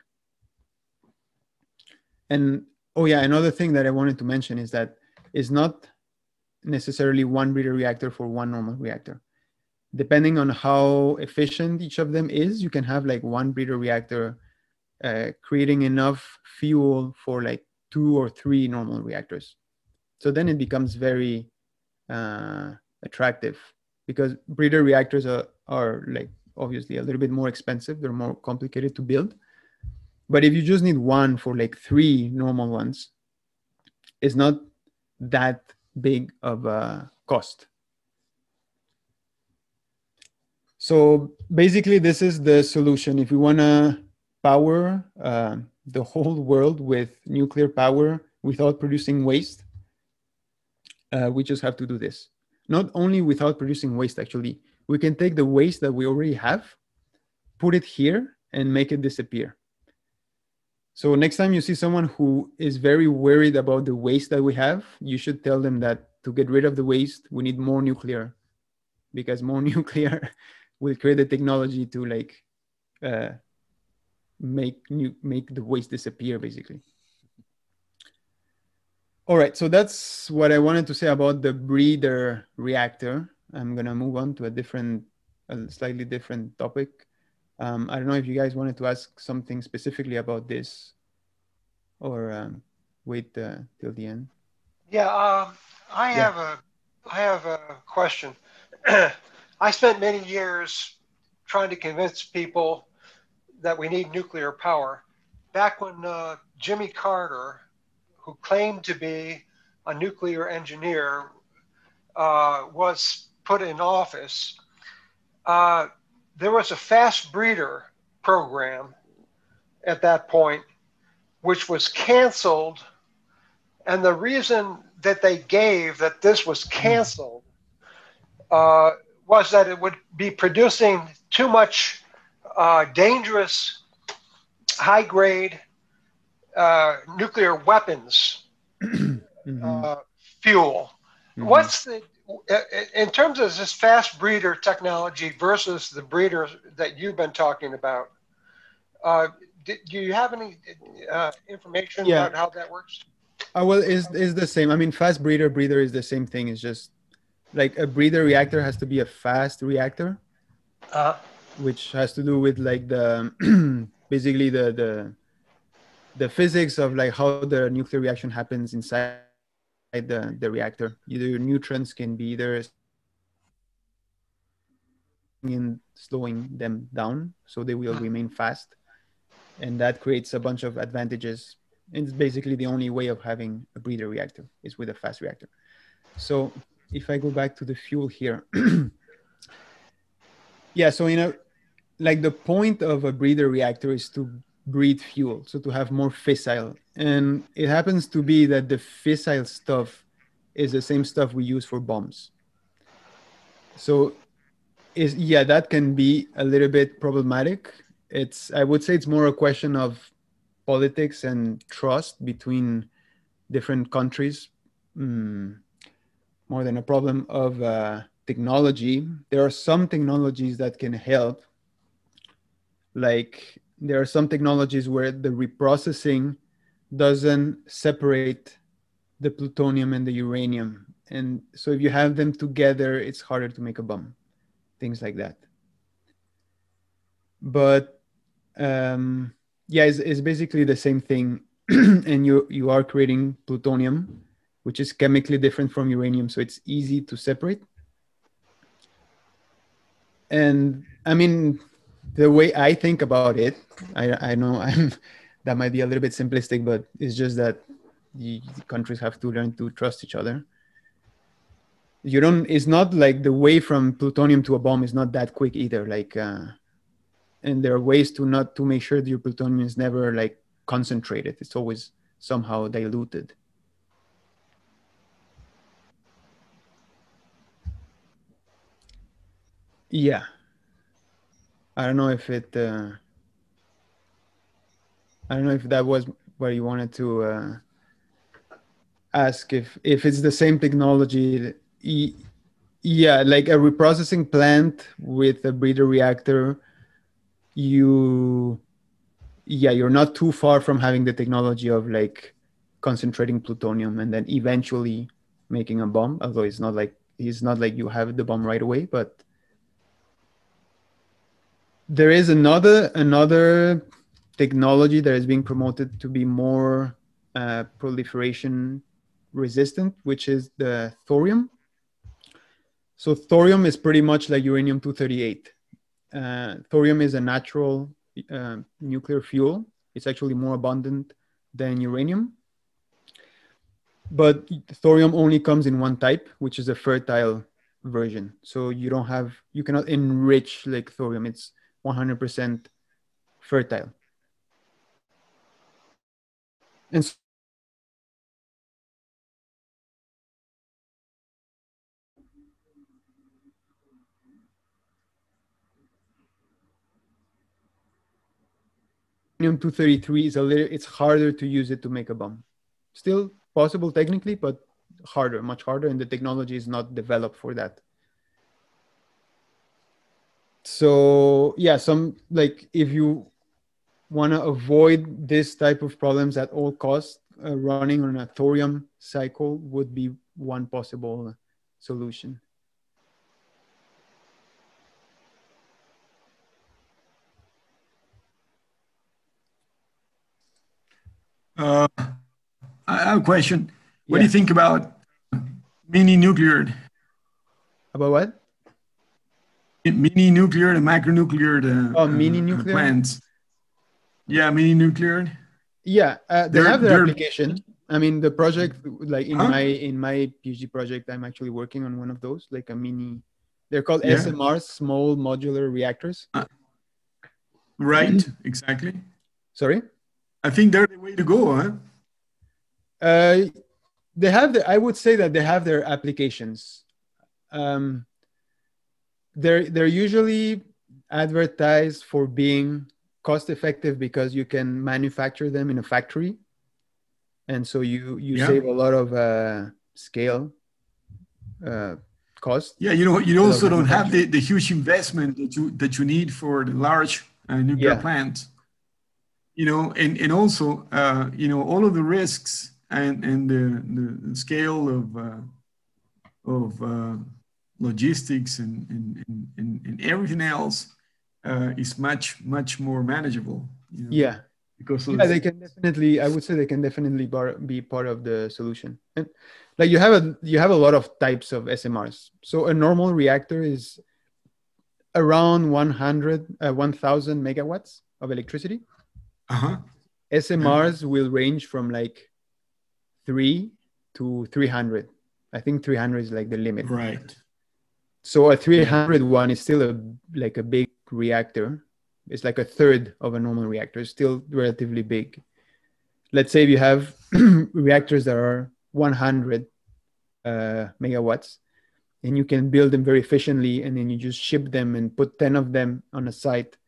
And oh yeah, another thing that I wanted to mention is that it's not necessarily one breeder reactor for one normal reactor. Depending on how efficient each of them is, you can have like one breeder reactor uh, creating enough fuel for like two or three normal reactors. So then it becomes very uh, attractive, because breeder reactors are, are like obviously a little bit more expensive. They're more complicated to build. But if you just need one for like three normal ones, it's not that big of a cost. So basically, this is the solution. If we want to power uh, the whole world with nuclear power without producing waste, uh, we just have to do this. Not only without producing waste, actually, we can take the waste that we already have, put it here, and make it disappear. So next time you see someone who is very worried about the waste that we have, you should tell them that to get rid of the waste, we need more nuclear, because more nuclear will create the technology to like uh, make new, make the waste disappear, basically. All right, so that's what I wanted to say about the breeder reactor. I'm gonna move on to a different, a slightly different topic. Um, I don't know if you guys wanted to ask something specifically about this, or um, wait uh, till the end. Yeah, um, I Yeah. have a, I have a question. I spent many years trying to convince people that we need nuclear power. Back when uh, Jimmy Carter, who claimed to be a nuclear engineer, uh, was put in office, uh, there was a fast breeder program at that point, which was canceled. And the reason that they gave that this was canceled uh, was that it would be producing too much uh, dangerous, high-grade uh, nuclear weapons Mm-hmm. uh, fuel. Mm-hmm. What's the, in terms of this fast breeder technology versus the breeder that you've been talking about, uh, do, do you have any uh, information yeah. about how that works? Uh, well, is is the same. I mean, fast breeder breeder is the same thing. It's just like a breeder reactor has to be a fast reactor, uh-huh. which has to do with like the basically the the the physics of like how the nuclear reaction happens inside the the reactor. Either neutrons can be either in slowing them down, so they will remain fast, and that creates a bunch of advantages. And it's basically the only way of having a breeder reactor is with a fast reactor. So if I go back to the fuel here, yeah, so you know, like the point of a breeder reactor is to breed fuel, so to have more fissile. And it happens to be that the fissile stuff is the same stuff we use for bombs. So is yeah, that can be a little bit problematic. It's, I would say it's more a question of politics and trust between different countries, mm, more than a problem of uh, technology. There are some technologies that can help. Like there are some technologies where the reprocessing doesn't separate the plutonium and the uranium. And so if you have them together, it's harder to make a bomb, things like that. But um, yeah, it's, it's basically the same thing. And you, you are creating plutonium, which is chemically different from uranium. So it's easy to separate. And I mean, the way I think about it, I, I know I'm, that might be a little bit simplistic, but it's just that the, the countries have to learn to trust each other. You don't, it's not like the way from plutonium to a bomb is not that quick either. Like, uh, and there are ways to not, to make sure that your plutonium is never like concentrated. It's always somehow diluted. Yeah. I don't know if it, uh, I don't know if that was what you wanted to uh, ask, if, if it's the same technology. Yeah, like a reprocessing plant with a breeder reactor, you, yeah, you're not too far from having the technology of like concentrating plutonium and then eventually making a bomb. Although it's not like, it's not like you have the bomb right away, but there is another, another technology that is being promoted to be more uh, proliferation resistant, which is the thorium. So thorium is pretty much like uranium two thirty-eight. Uh, thorium is a natural uh, nuclear fuel. It's actually more abundant than uranium. But thorium only comes in one type, which is a fertile version. So you don't have, you cannot enrich like thorium. It's one hundred percent fertile. And so uranium two thirty-three is a little, it's harder to use it to make a bomb. Still possible technically, but harder, much harder, and the technology is not developed for that. So yeah, some, like if you want to avoid this type of problems at all costs, uh, running on a thorium cycle would be one possible solution. Uh, I have a question. What Yeah. do you think about mini nuclear? About what? Mini nuclear and macronuclear uh, Oh, mini uh, nuclear plants. Yeah, mini nuclear. Yeah, uh, they They're- have their they're- application. I mean, the project, like in Huh? my in my PhD project, I'm actually working on one of those, like a mini. They're called Yeah. S M Rs, small modular reactors. Uh, right, exactly. Sorry. I think they're the way to go, huh? Uh, they have the, I would say that they have their applications. Um, they're they're usually advertised for being cost effective because you can manufacture them in a factory and so you you Yeah. save a lot of uh, scale uh, cost. Yeah, you know, you a lot of also don't have the, manufacturing. the huge investment that you that you need for the large uh, nuclear Yeah. plants. You know, and and also uh, you know, all of the risks and and the, the scale of uh, of uh, logistics and and, and and everything else uh, is much much more manageable. You know, Yeah. because of Yeah, they can definitely, I would say they can definitely bar, be part of the solution. And like you have a you have a lot of types of S M Rs. So a normal reactor is around one hundred, uh, one thousand megawatts of electricity. uh-huh. S M Rs yeah. will range from like three to three hundred. I think three hundred is like the limit. Right. So a three hundred yeah. one is still a like a big reactor. It's like a third of a normal reactor. It's still relatively big. Let's say if you have reactors that are one hundred uh, megawatts, and you can build them very efficiently, and then you just ship them and put ten of them on a site.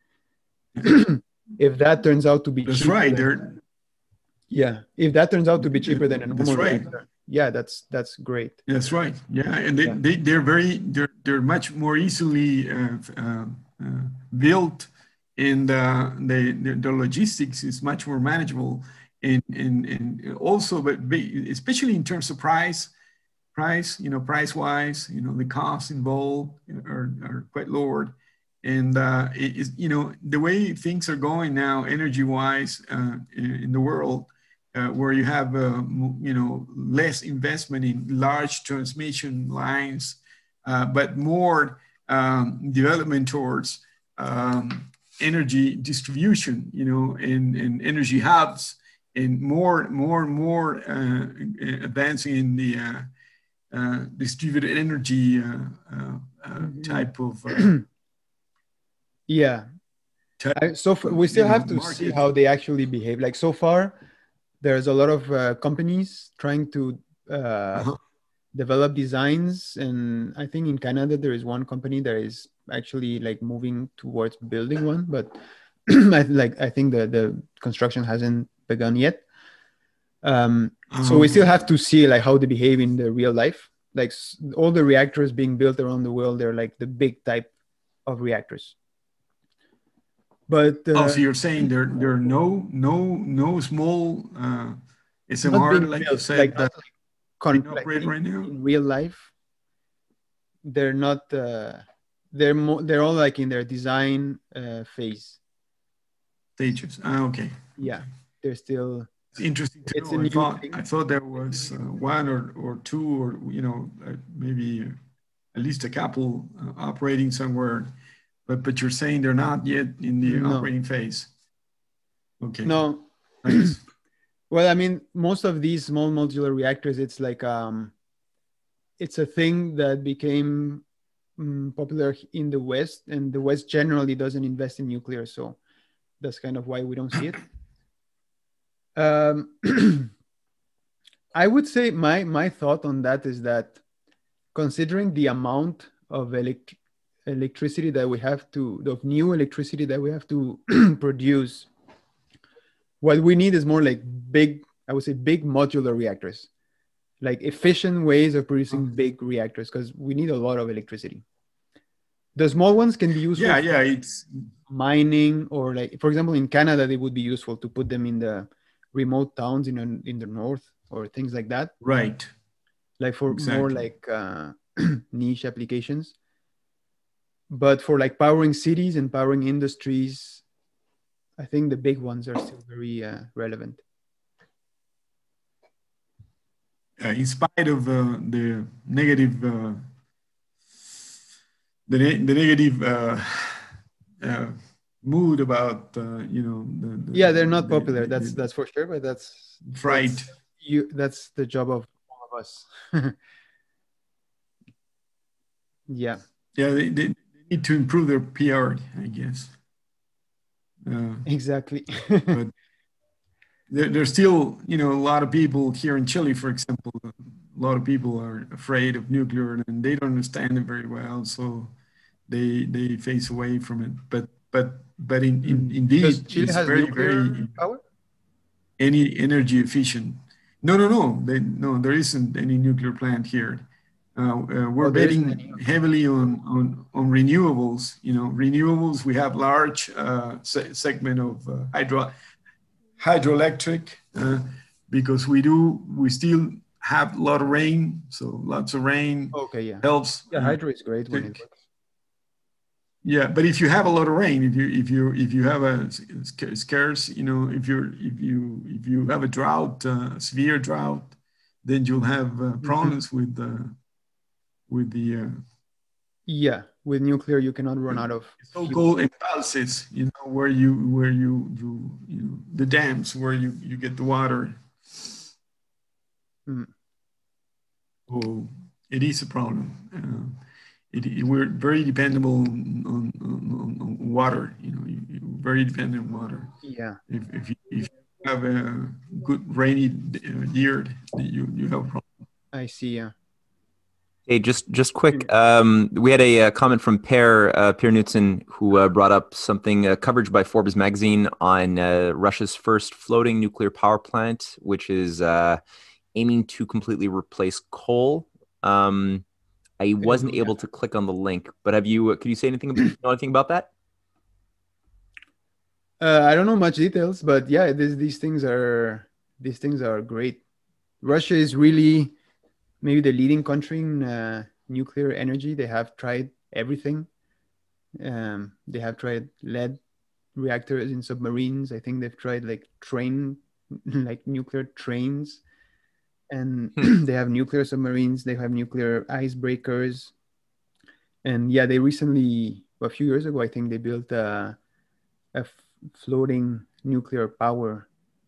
If that turns out to be that's cheaper, right. than, They're, yeah, if that turns out to be cheaper than a normal that's right. reactor, yeah, that's that's great. That's right. Yeah, and they, yeah. they they're very they're they're much more easily uh, uh, uh, built. And uh, the, the the logistics is much more manageable, and and and also, but especially in terms of price, price you know price wise, you know the costs involved are, are quite lowered, and uh, it is you know the way things are going now, energy wise, uh, in the world, uh, where you have uh, you know less investment in large transmission lines, uh, but more um, development towards um, energy distribution, you know, and, and energy hubs, and more, more and more uh, advancing in the uh, uh, distributed energy uh, uh, uh, type of. Uh, yeah. Type I, so far, we still have know, to market. see how they actually behave. Like so far, there's a lot of uh, companies trying to uh, uh-huh. develop designs, and I think in Canada there is one company that is actually like moving towards building one, but I like I think the the construction hasn't begun yet. Um, um, so we still have to see like how they behave in the real life. Like all the reactors being built around the world, they're like the big type of reactors. But uh, oh, so you're saying there there are no no no small uh, S M R like built, you said like that like, con- operate like right now in real life. They're not. Uh, they're more. They're all like in their design uh, phase. Stages. Ah, okay. Yeah, they're still. It's interesting to it's know. I thought thing. I thought there was uh, one or or two or you know uh, maybe uh, at least a couple uh, operating somewhere, but but you're saying they're not yet in the no. operating phase. Okay. No. Nice. Well, I mean, most of these small modular reactors, it's like um. It's a thing that became um, popular in the West, and the West generally doesn't invest in nuclear. So that's kind of why we don't see it. Um, I would say my, my thought on that is that considering the amount of elect electricity that we have to, of new electricity that we have to produce, what we need is more like big, I would say big modular reactors. Like efficient ways of producing big reactors, because we need a lot of electricity. The small ones can be useful yeah, for yeah, it's mining, or like, for example, in Canada, they would be useful to put them in the remote towns in, in the north or things like that. Right. Like for exactly. more like uh, niche applications. But for like powering cities and powering industries, I think the big ones are still very uh, relevant. Uh, in spite of uh, the negative, uh, the, ne the negative uh, uh, mood about uh, you know. The, the, yeah, they're not the, popular. the, that's the, that's for sure. But that's right. That's, you. That's the job of all of us. yeah. Yeah, they, they need to improve their P R, I guess. Uh, exactly. but there, there's still, you know, a lot of people here in Chile, for example, a lot of people are afraid of nuclear and they don't understand it very well, so they they face away from it. But but but in, in indeed, Does Chile it's has very nuclear very power? Any energy efficient. No, no, no. They, no, there isn't any nuclear plant here. Uh, uh, we're Oh, there isn't betting any, okay. heavily on, on, on renewables. You know, renewables, we have large uh, se segment of uh, hydro, hydroelectric uh, because we do, we still have a lot of rain. So lots of rain Okay, yeah. helps. Yeah, uh, hydro is great when it works. Yeah, but if you have a lot of rain, if you if you if you have a scarce, you know, if you're if you if you have a drought, uh, severe drought, then you'll have uh, problems mm-hmm. with the with the. Uh, yeah, with nuclear, you cannot run out of so-called impulses. You know, where you where you you you know, the dams where you you get the water. Mm. So it is a problem. Uh, It, it, we're very dependable on, on, on water, you know, you, you're very dependent on water. Yeah. If, if, you, if you have a good rainy year, you, you have a problem. I see, yeah. Hey, just just quick, um, we had a, a comment from Per, uh, Per Knudsen, who uh, brought up something, uh, coverage by Forbes magazine on uh, Russia's first floating nuclear power plant, which is uh, aiming to completely replace coal. Um, I wasn't able to click on the link, but have you, could you say anything, know anything about that? Uh, I don't know much details, but yeah, this, these things are, these things are great. Russia is really maybe the leading country in uh, nuclear energy. They have tried everything. Um, they have tried lead reactors in submarines. I think they've tried like train, like nuclear trains. And they have nuclear submarines, they have nuclear icebreakers. And yeah, they recently, a few years ago, I think they built a, a floating nuclear power.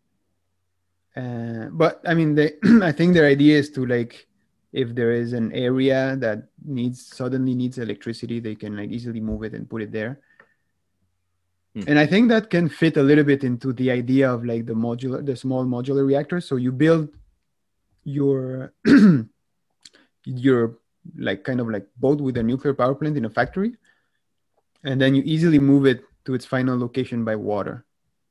Uh, but I mean, they, I think their idea is to like, if there is an area that needs, suddenly needs electricity, they can like easily move it and put it there. Hmm. And I think that can fit a little bit into the idea of like the modular, the small modular reactor. So you build your your like kind of like boat with a nuclear power plant in a factory, and then you easily move it to its final location by water.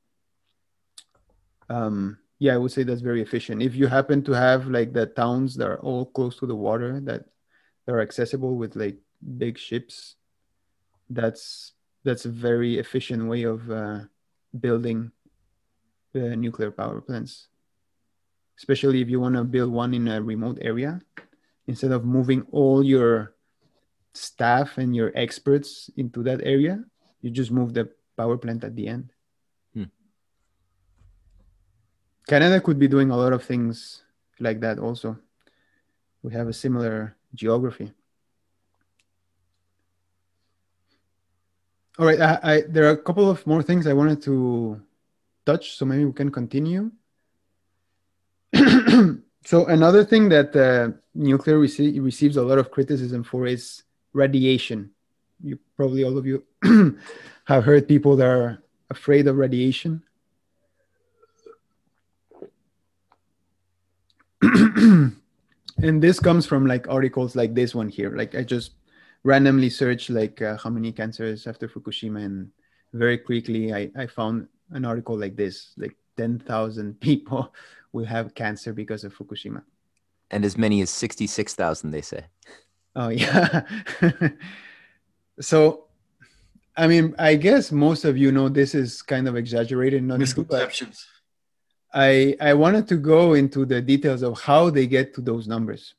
Um, yeah, I would say that's very efficient. If you happen to have like the towns that are all close to the water that, that are accessible with like big ships, that's that's a very efficient way of uh, building the nuclear power plants. Especially if you want to build one in a remote area, instead of moving all your staff and your experts into that area, you just move the power plant at the end. Hmm. Canada could be doing a lot of things like that also. We have a similar geography. All right, I, I, there are a couple of more things I wanted to touch, so maybe we can continue. So another thing that uh, nuclear rece receives a lot of criticism for is radiation. You probably, all of you have heard people that are afraid of radiation. And this comes from like articles like this one here. Like I just randomly searched like uh, how many cancers after Fukushima, and very quickly I, I found an article like this, like ten thousand people will have cancer because of Fukushima. And as many as sixty-six thousand, they say. Oh, yeah. So, I mean, I guess most of you know this is kind of exaggerated. Not misconceptions. I, I wanted to go into the details of how they get to those numbers.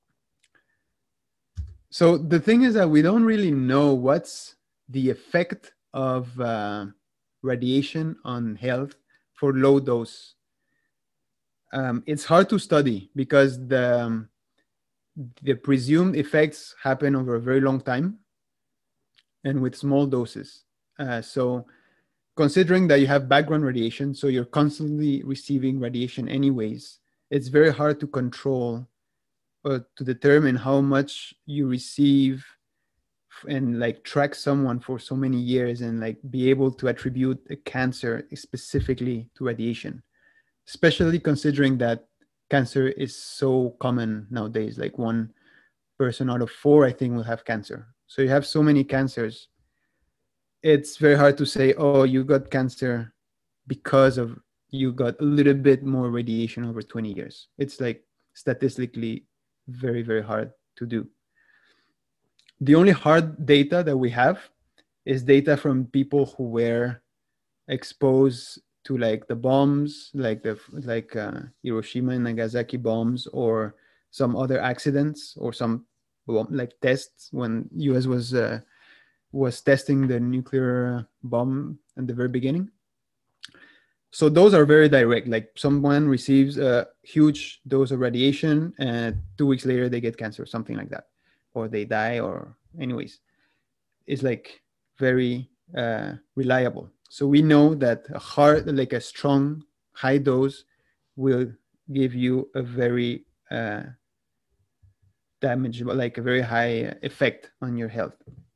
So the thing is that we don't really know what's the effect of uh, radiation on health for low dose. Um, it's hard to study because the, um, the presumed effects happen over a very long time and with small doses. Uh, so considering that you have background radiation, so you're constantly receiving radiation anyways, it's very hard to control or to determine how much you receive and like track someone for so many years and like be able to attribute a cancer specifically to radiation. Especially considering that cancer is so common nowadays, like one person out of four, I think, will have cancer. So you have so many cancers. It's very hard to say, oh, you got cancer because of you got a little bit more radiation over twenty years. It's like statistically very, very hard to do. The only hard data that we have is data from people who were exposed to like the bombs, like the like uh, Hiroshima and Nagasaki bombs, or some other accidents, or some like tests when U S was uh, was testing the nuclear bomb at the very beginning. So those are very direct. Like someone receives a huge dose of radiation and two weeks later they get cancer, something like that, or they die, or anyways, it's like very uh, reliable. So we know that a hard, like a strong high dose will give you a very uh, damage, like a very high effect on your health.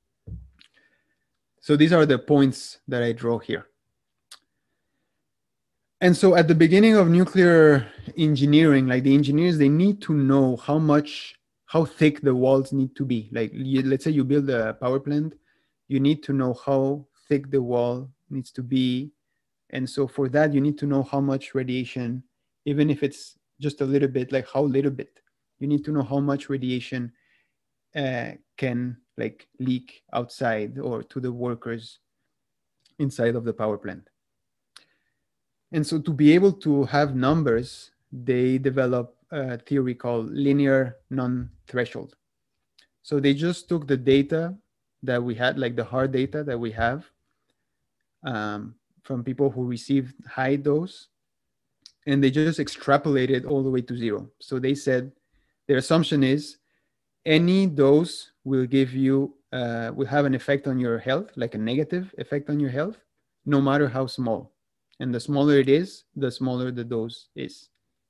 So these are the points that I draw here. And so at the beginning of nuclear engineering, like the engineers, they need to know how much, how thick the walls need to be. Like you, let's say you build a power plant, you need to know how thick the wall needs to be. And so for that, you need to know how much radiation, even if it's just a little bit, like how little bit, you need to know how much radiation uh, can like leak outside or to the workers inside of the power plant. And so to be able to have numbers, they develop a theory called linear non-threshold. So they just took the data that we had, like the hard data that we have um, from people who received high dose, and they just extrapolated all the way to zero. So they said their assumption is any dose will give you, uh, will have an effect on your health, like a negative effect on your health, no matter how small. And the smaller it is, the smaller the dose is.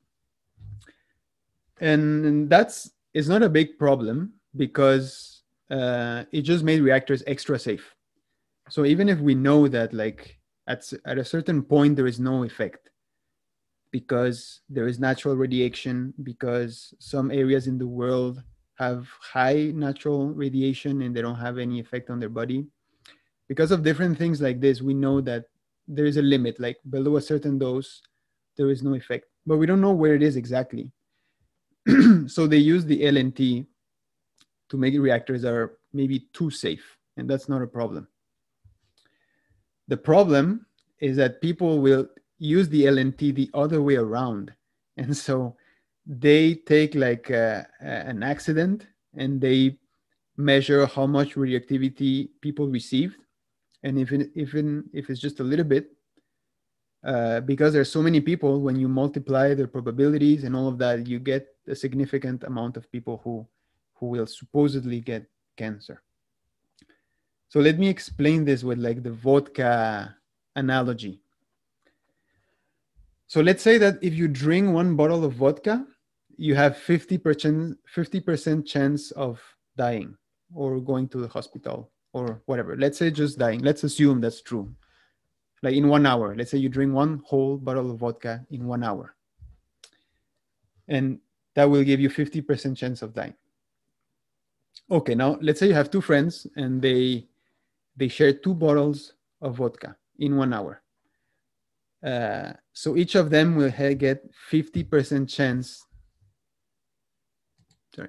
And that's, it's not a big problem because uh, it just made reactors extra safe. So even if we know that like at, at a certain point, there is no effect because there is natural radiation, because some areas in the world have high natural radiation and they don't have any effect on their body. Because of different things like this, we know that there is a limit, like below a certain dose, there is no effect, but we don't know where it is exactly. So they use the L N T to make reactors that are maybe too safe, and that's not a problem. The problem is that people will use the L N T the other way around. And so they take like a, a, an accident and they measure how much radioactivity people received. And if it, even if it's just a little bit, uh, because there's so many people, when you multiply their probabilities and all of that, you get a significant amount of people who, who will supposedly get cancer. So let me explain this with like the vodka analogy. So let's say that if you drink one bottle of vodka, you have fifty percent, fifty percent chance of dying or going to the hospital or whatever. Let's say just dying. Let's assume that's true. Like in one hour, let's say you drink one whole bottle of vodka in one hour. And that will give you fifty percent chance of dying. Okay, now let's say you have two friends and they, they share two bottles of vodka in one hour. Uh, so each of them will get fifty percent chance. Sorry.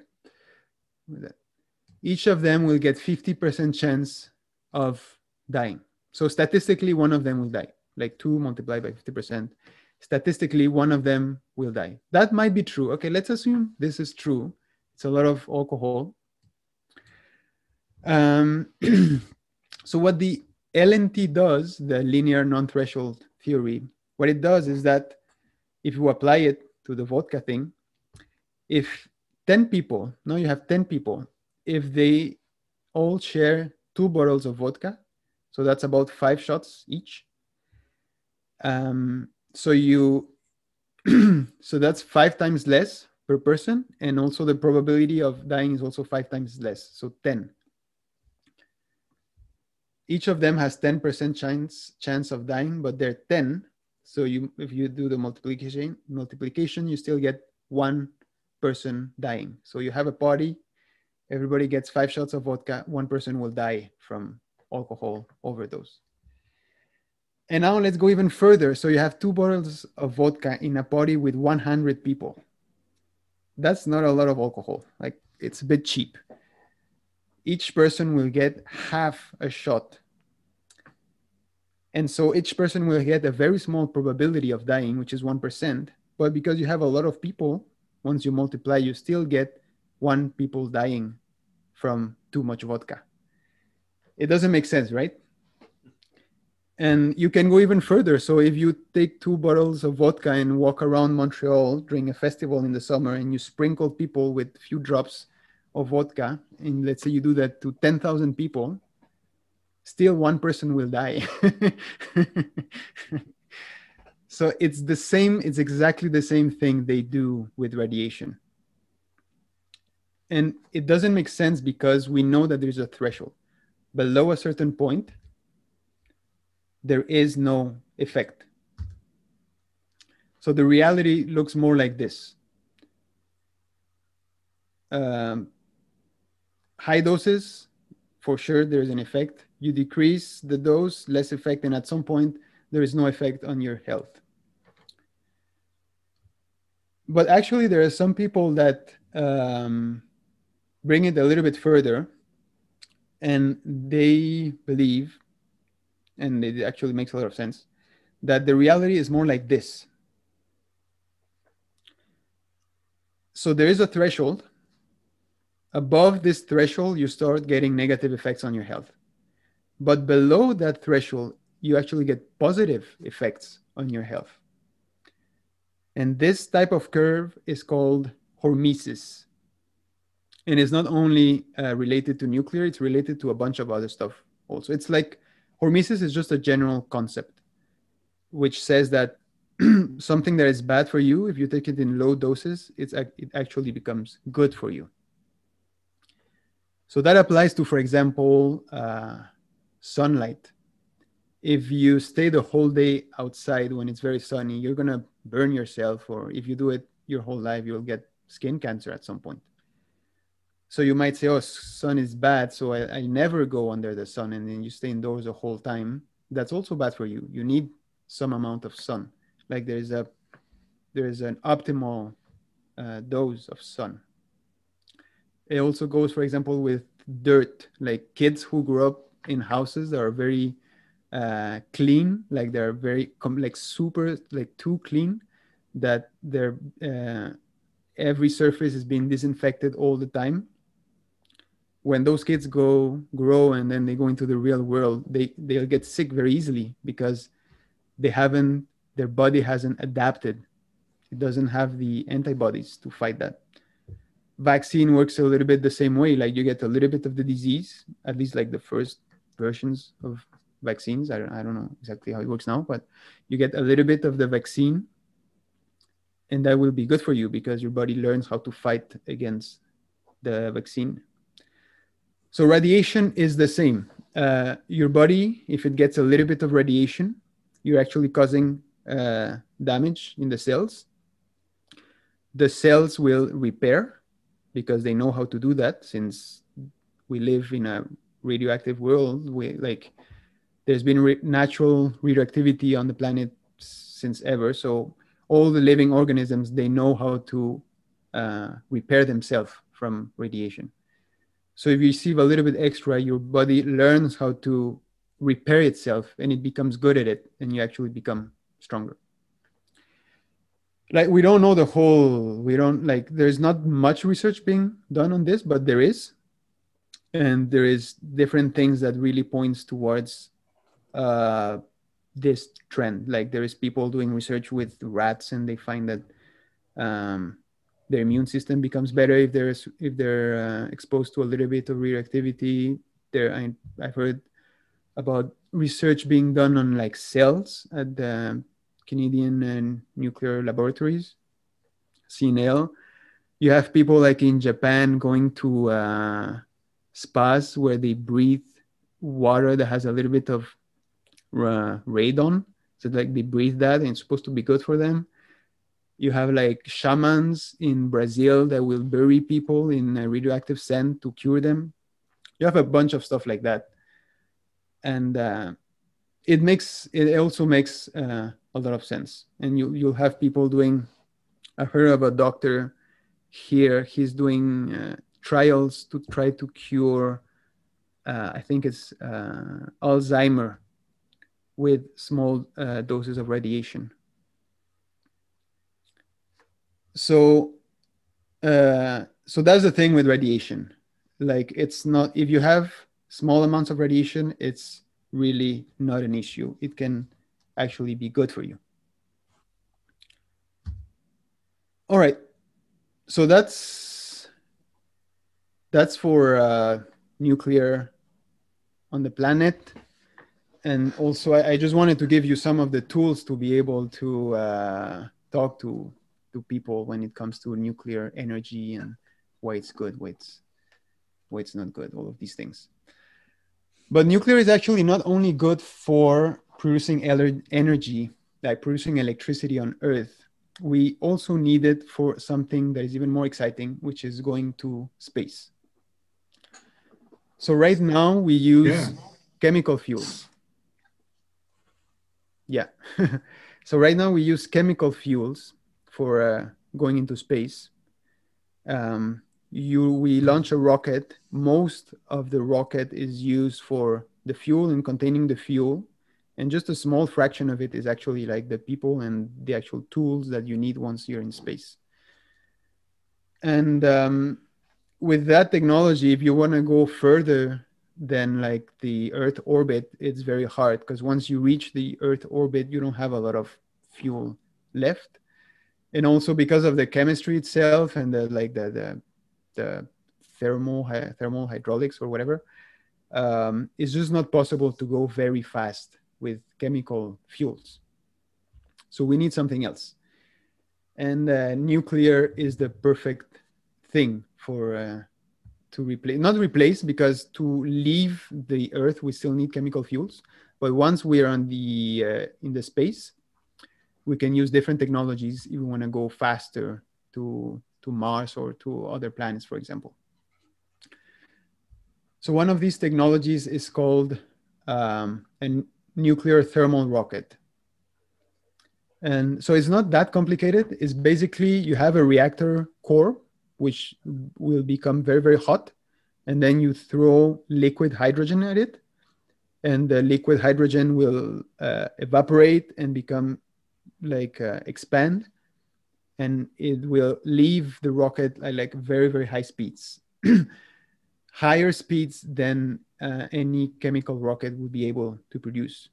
Each of them will get fifty percent chance of dying. So statistically, one of them will die, like two multiplied by fifty percent. Statistically, one of them will die. That might be true. Okay, let's assume this is true. It's a lot of alcohol. Um, so what the L N T does, the linear non-threshold theory, what it does is that if you apply it to the vodka thing, if ten people, now you have ten people, if they all share two bottles of vodka, so that's about five shots each. Um, so you, so that's five times less per person, and also the probability of dying is also five times less, so ten. Each of them has ten percent chance chance of dying, but they're ten. So you, if you do the multiplication, multiplication, you still get one person dying. So you have a party, everybody gets five shots of vodka, one person will die from alcohol overdose. And now let's go even further. So you have two bottles of vodka in a party with one hundred people. That's not a lot of alcohol. Like, it's a bit cheap. Each person will get half a shot. And so each person will get a very small probability of dying, which is one percent. But because you have a lot of people, once you multiply, you still get one people dying from too much vodka. It doesn't make sense, right? And you can go even further. So if you take two bottles of vodka and walk around Montreal during a festival in the summer and you sprinkle people with a few drops of vodka, and let's say you do that to ten thousand people, still one person will die. So it's the same, it's exactly the same thing they do with radiation. And it doesn't make sense because we know that there's a threshold. Below a certain point, there is no effect. So the reality looks more like this. Um, high doses, for sure, there's an effect. You decrease the dose, less effect, and at some point, there is no effect on your health. But actually, there are some people that um, bring it a little bit further, and they believe, and it actually makes a lot of sense, that the reality is more like this. So there is a threshold. Above this threshold, you start getting negative effects on your health. But below that threshold, you actually get positive effects on your health. And this type of curve is called hormesis. And it's not only uh, related to nuclear, it's related to a bunch of other stuff also. It's like, hormesis is just a general concept, which says that something that is bad for you, if you take it in low doses, it's, it actually becomes good for you. So that applies to, for example, uh, sunlight. If you stay the whole day outside when it's very sunny, you're going to burn yourself, or if you do it your whole life, you'll get skin cancer at some point. So you might say, oh, sun is bad, so I, I never go under the sun, and then you stay indoors the whole time. That's also bad for you. You need some amount of sun. Like there's a there's an optimal uh, dose of sun. It also goes, for example, with dirt. Like kids who grow up in houses that are very uh, clean, like they're very like super like too clean, that they're uh, every surface is being disinfected all the time. When those kids go grow and then they go into the real world, they they'll get sick very easily because they haven't their body hasn't adapted. It doesn't have the antibodies to fight that. Vaccine works a little bit the same way. Like you get a little bit of the disease, at least like the first versions of vaccines. I don't I don't know exactly how it works now, but you get a little bit of the vaccine, and that will be good for you because your body learns how to fight against the vaccine. So radiation is the same. Uh, your body, if it gets a little bit of radiation, you're actually causing uh, damage in the cells. The cells will repair because they know how to do that. Since we live in a radioactive world, we like there's been re- natural radioactivity on the planet since ever. So all the living organisms, they know how to uh, repair themselves from radiation. So if you receive a little bit extra, your body learns how to repair itself and it becomes good at it, and you actually become stronger. Like we don't know the whole, we don't like, there's not much research being done on this, but there is. And there is different things that really points towards uh, this trend. Like there is people doing research with rats and they find that um, their immune system becomes better if they're if they're uh, exposed to a little bit of radioactivity. There, I, I've heard about research being done on like cells at the Canadian and nuclear laboratories, C N L. You have people like in Japan going to uh, spas where they breathe water that has a little bit of uh, radon. So like they breathe that and it's supposed to be good for them. You have like shamans in Brazil that will bury people in a radioactive sand to cure them. You have a bunch of stuff like that. And uh, it makes, it also makes uh, a lot of sense. And you, you'll have people doing, I heard of a doctor here, he's doing uh, trials to try to cure, uh, I think it's uh, Alzheimer with small uh, doses of radiation. So, uh, so that's the thing with radiation. Like, it's not, if you have small amounts of radiation, it's really not an issue. It can actually be good for you. All right. So that's, that's for uh, nuclear on the planet. And also, I, I just wanted to give you some of the tools to be able to uh, talk to, to people when it comes to nuclear energy and why it's good, why it's, why it's not good, all of these things. But nuclear is actually not only good for producing energy, like producing electricity on Earth. We also need it for something that is even more exciting, which is going to space. So right now we use yeah. chemical fuels. Yeah. So right now we use chemical fuels for uh, going into space. Um, you, we launch a rocket. Most of the rocket is used for the fuel and containing the fuel. And just a small fraction of it is actually like the people and the actual tools that you need once you're in space. And um, with that technology, if you want to go further than like the Earth orbit, it's very hard, because once you reach the Earth orbit, you don't have a lot of fuel left. And also because of the chemistry itself and the like the the, the thermal thermal hydraulics or whatever, um, it's just not possible to go very fast with chemical fuels. So we need something else. And uh, nuclear is the perfect thing for uh, to replace, not replace, because to leave the Earth, we still need chemical fuels. But once we're on the uh, in the space, we can use different technologies if we want to go faster to, to Mars or to other planets, for example. So one of these technologies is called um, a nuclear thermal rocket. And so it's not that complicated. It's basically you have a reactor core, which will become very, very hot. And then you throw liquid hydrogen at it. And the liquid hydrogen will uh, evaporate and become like uh, expand. And it will leave the rocket at like very, very high speeds. Higher speeds than uh, any chemical rocket would be able to produce.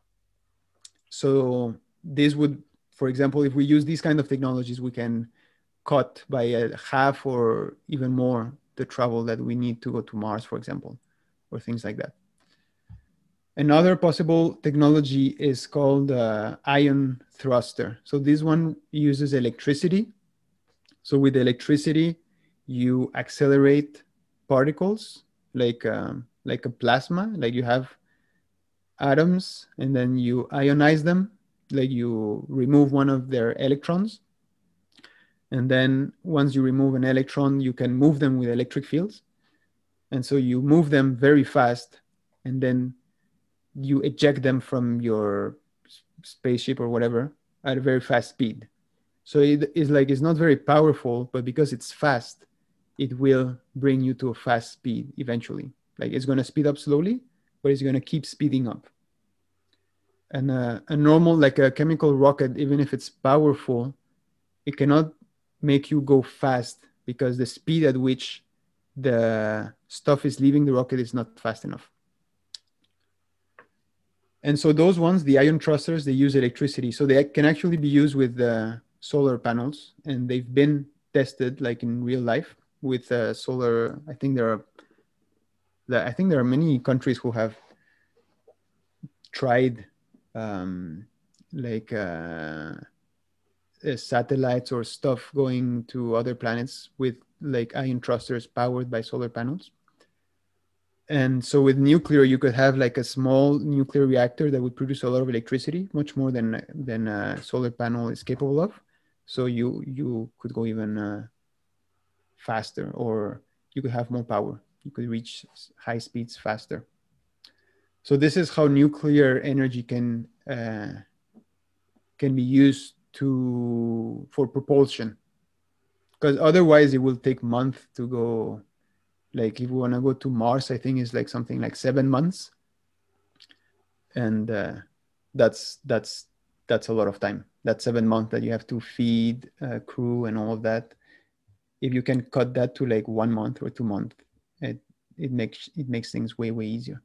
So this would, for example, if we use these kind of technologies, we can cut by a half or even more the travel that we need to go to Mars, for example, or things like that. Another possible technology is called uh, ion thruster. So this one uses electricity. So with electricity, you accelerate particles like, um, like a plasma, like you have atoms and then you ionize them, like you remove one of their electrons. And then once you remove an electron, you can move them with electric fields. And so you move them very fast and then you eject them from your spaceship or whatever at a very fast speed. So it is like, it's not very powerful, but because it's fast, it will bring you to a fast speed eventually. Like it's going to speed up slowly, but it's going to keep speeding up. And uh, a normal, like a chemical rocket, even if it's powerful, it cannot make you go fast because the speed at which the stuff is leaving the rocket is not fast enough. And so those ones, the ion thrusters, they use electricity. So they can actually be used with uh, solar panels, and they've been tested like in real life with uh, solar. I think there are, I think there are many countries who have tried um, like uh, uh, satellites or stuff going to other planets with like ion thrusters powered by solar panels. And so with nuclear, you could have like a small nuclear reactor that would produce a lot of electricity, much more than than a solar panel is capable of. So you you could go even uh, faster, or you could have more power. You could reach high speeds faster. So this is how nuclear energy can uh, can be used to for propulsion, because otherwise it will take months to go. Like if we want to go to Mars, I think it's like something like seven months, and uh, that's that's that's a lot of time. That's seven months that you have to feed a crew and all of that. If you can cut that to like one month or two months, it it makes it makes things way way easier.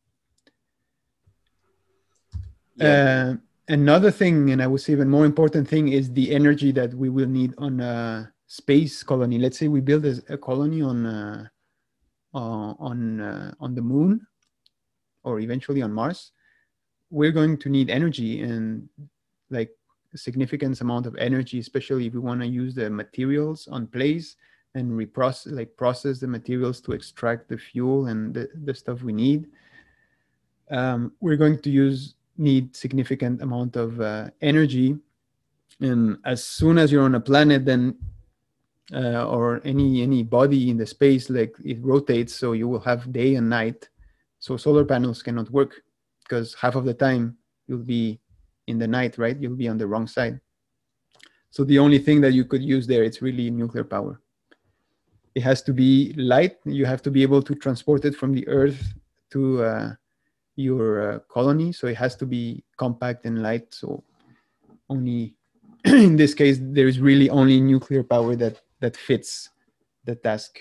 Yeah. Uh, another thing, and I would say even more important thing, is the energy that we will need on a space colony. Let's say we build a, a colony on uh, uh, on uh, on the moon, or eventually on Mars. We're going to need energy, and like a significant amount of energy, especially if we want to use the materials on place and reprocess, like process the materials to extract the fuel and the, the stuff we need. Um, we're going to use need significant amount of uh, energy, and as soon as you're on a planet, then uh, or any any body in the space, like it rotates, so you will have day and night. So solar panels cannot work because half of the time you'll be in the night, right? You'll be on the wrong side. So the only thing that you could use there, it's really nuclear power. It has to be light. You have to be able to transport it from the Earth to uh, your uh, colony. So it has to be compact and light. So only, in this case, there is really only nuclear power that, that fits the task.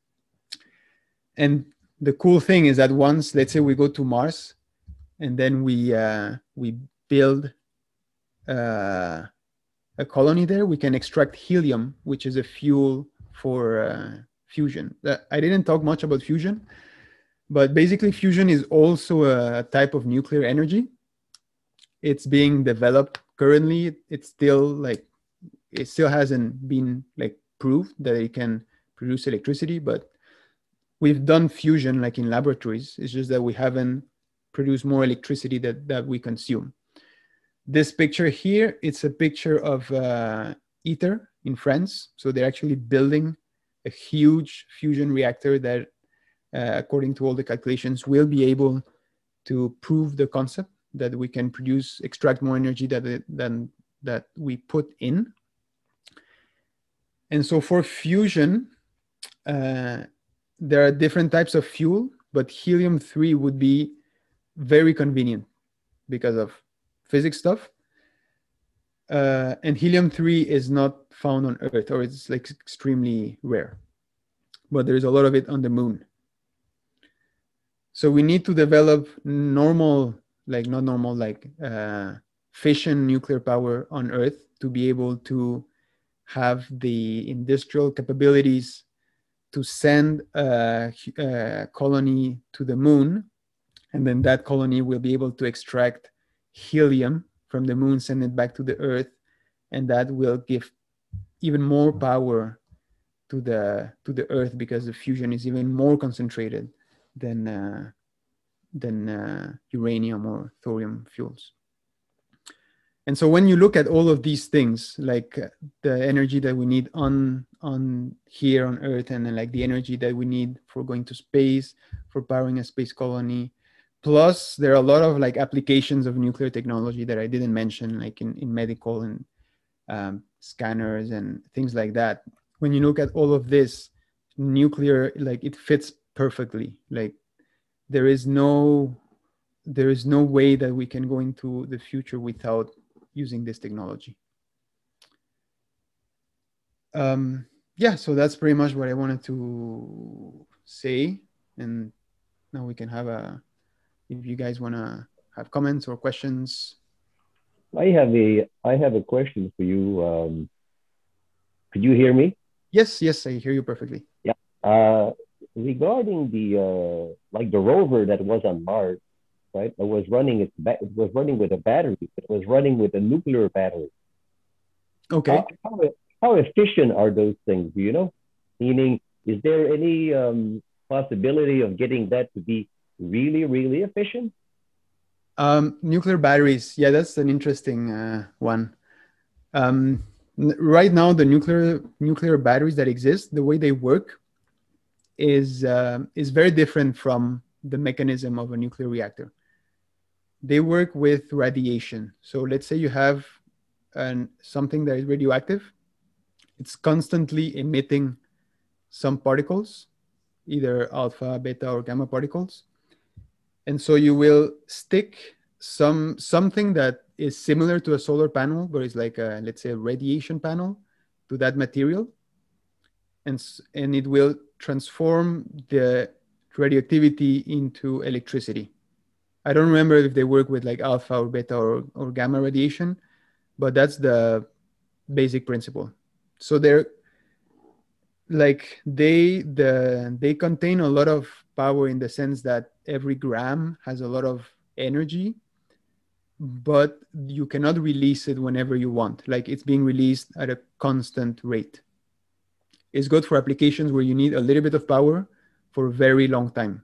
And the cool thing is that once, let's say we go to Mars, and then we, uh, we build uh, a colony there, we can extract helium, which is a fuel for uh, fusion. I didn't talk much about fusion, but basically fusion is also a type of nuclear energy. It's being developed currently. It's still like, it still hasn't been like proved that it can produce electricity, but we've done fusion like in laboratories. It's just that we haven't produced more electricity that, that we consume. This picture here, it's a picture of uh, ITER in France. So they're actually building a huge fusion reactor that, uh, according to all the calculations, will be able to prove the concept that we can produce, extract more energy that, than that we put in. And so for fusion, uh, there are different types of fuel, but helium three would be very convenient because of physics stuff. Uh, and helium three is not found on Earth, or it's like extremely rare, but there's a lot of it on the moon. So we need to develop normal, like not normal, like uh, fission nuclear power on Earth to be able to have the industrial capabilities to send a, a colony to the moon. And then that colony will be able to extract helium from the moon, send it back to the Earth, and that will give even more power to the to the Earth because the fusion is even more concentrated than uh, than uh, uranium or thorium fuels. And so when you look at all of these things, like uh, the energy that we need on on here on Earth, and then like the energy that we need for going to space, for powering a space colony, plus there are a lot of like applications of nuclear technology that I didn't mention, like in, in medical and um, scanners and things like that. When you look at all of this, nuclear, like it fits perfectly. Like there is no, there is no way that we can go into the future without using this technology. Um, yeah, so that's pretty much what I wanted to say. And now we can have a, if you guys want to have comments or questions. I have a I have a question for you. Um, could you hear me? Yes, yes, I hear you perfectly. Yeah. Uh, regarding the uh, like the rover that was on Mars, right? It was running its ba- it was running with a battery. It was running with a nuclear battery. Okay. How, how, how efficient are those things? Do you know? Meaning, is there any um, possibility of getting that to be really, really efficient? Um, nuclear batteries. Yeah, that's an interesting uh, one. Um, right now, the nuclear nuclear batteries that exist, the way they work is uh, is very different from the mechanism of a nuclear reactor. they work with radiation. So let's say you have an, something that is radioactive. It's constantly emitting some particles, either alpha, beta, or gamma particles. And so you will stick some something that is similar to a solar panel, but it's like a, let's say, a radiation panel to that material. And, and it will transform the radioactivity into electricity. I don't remember if they work with like alpha or beta or, or gamma radiation, but that's the basic principle. So they're like they the they contain a lot of power in the sense that every gram has a lot of energy, but you cannot release it whenever you want. Like it's being released at a constant rate. It's good for applications where you need a little bit of power for a very long time.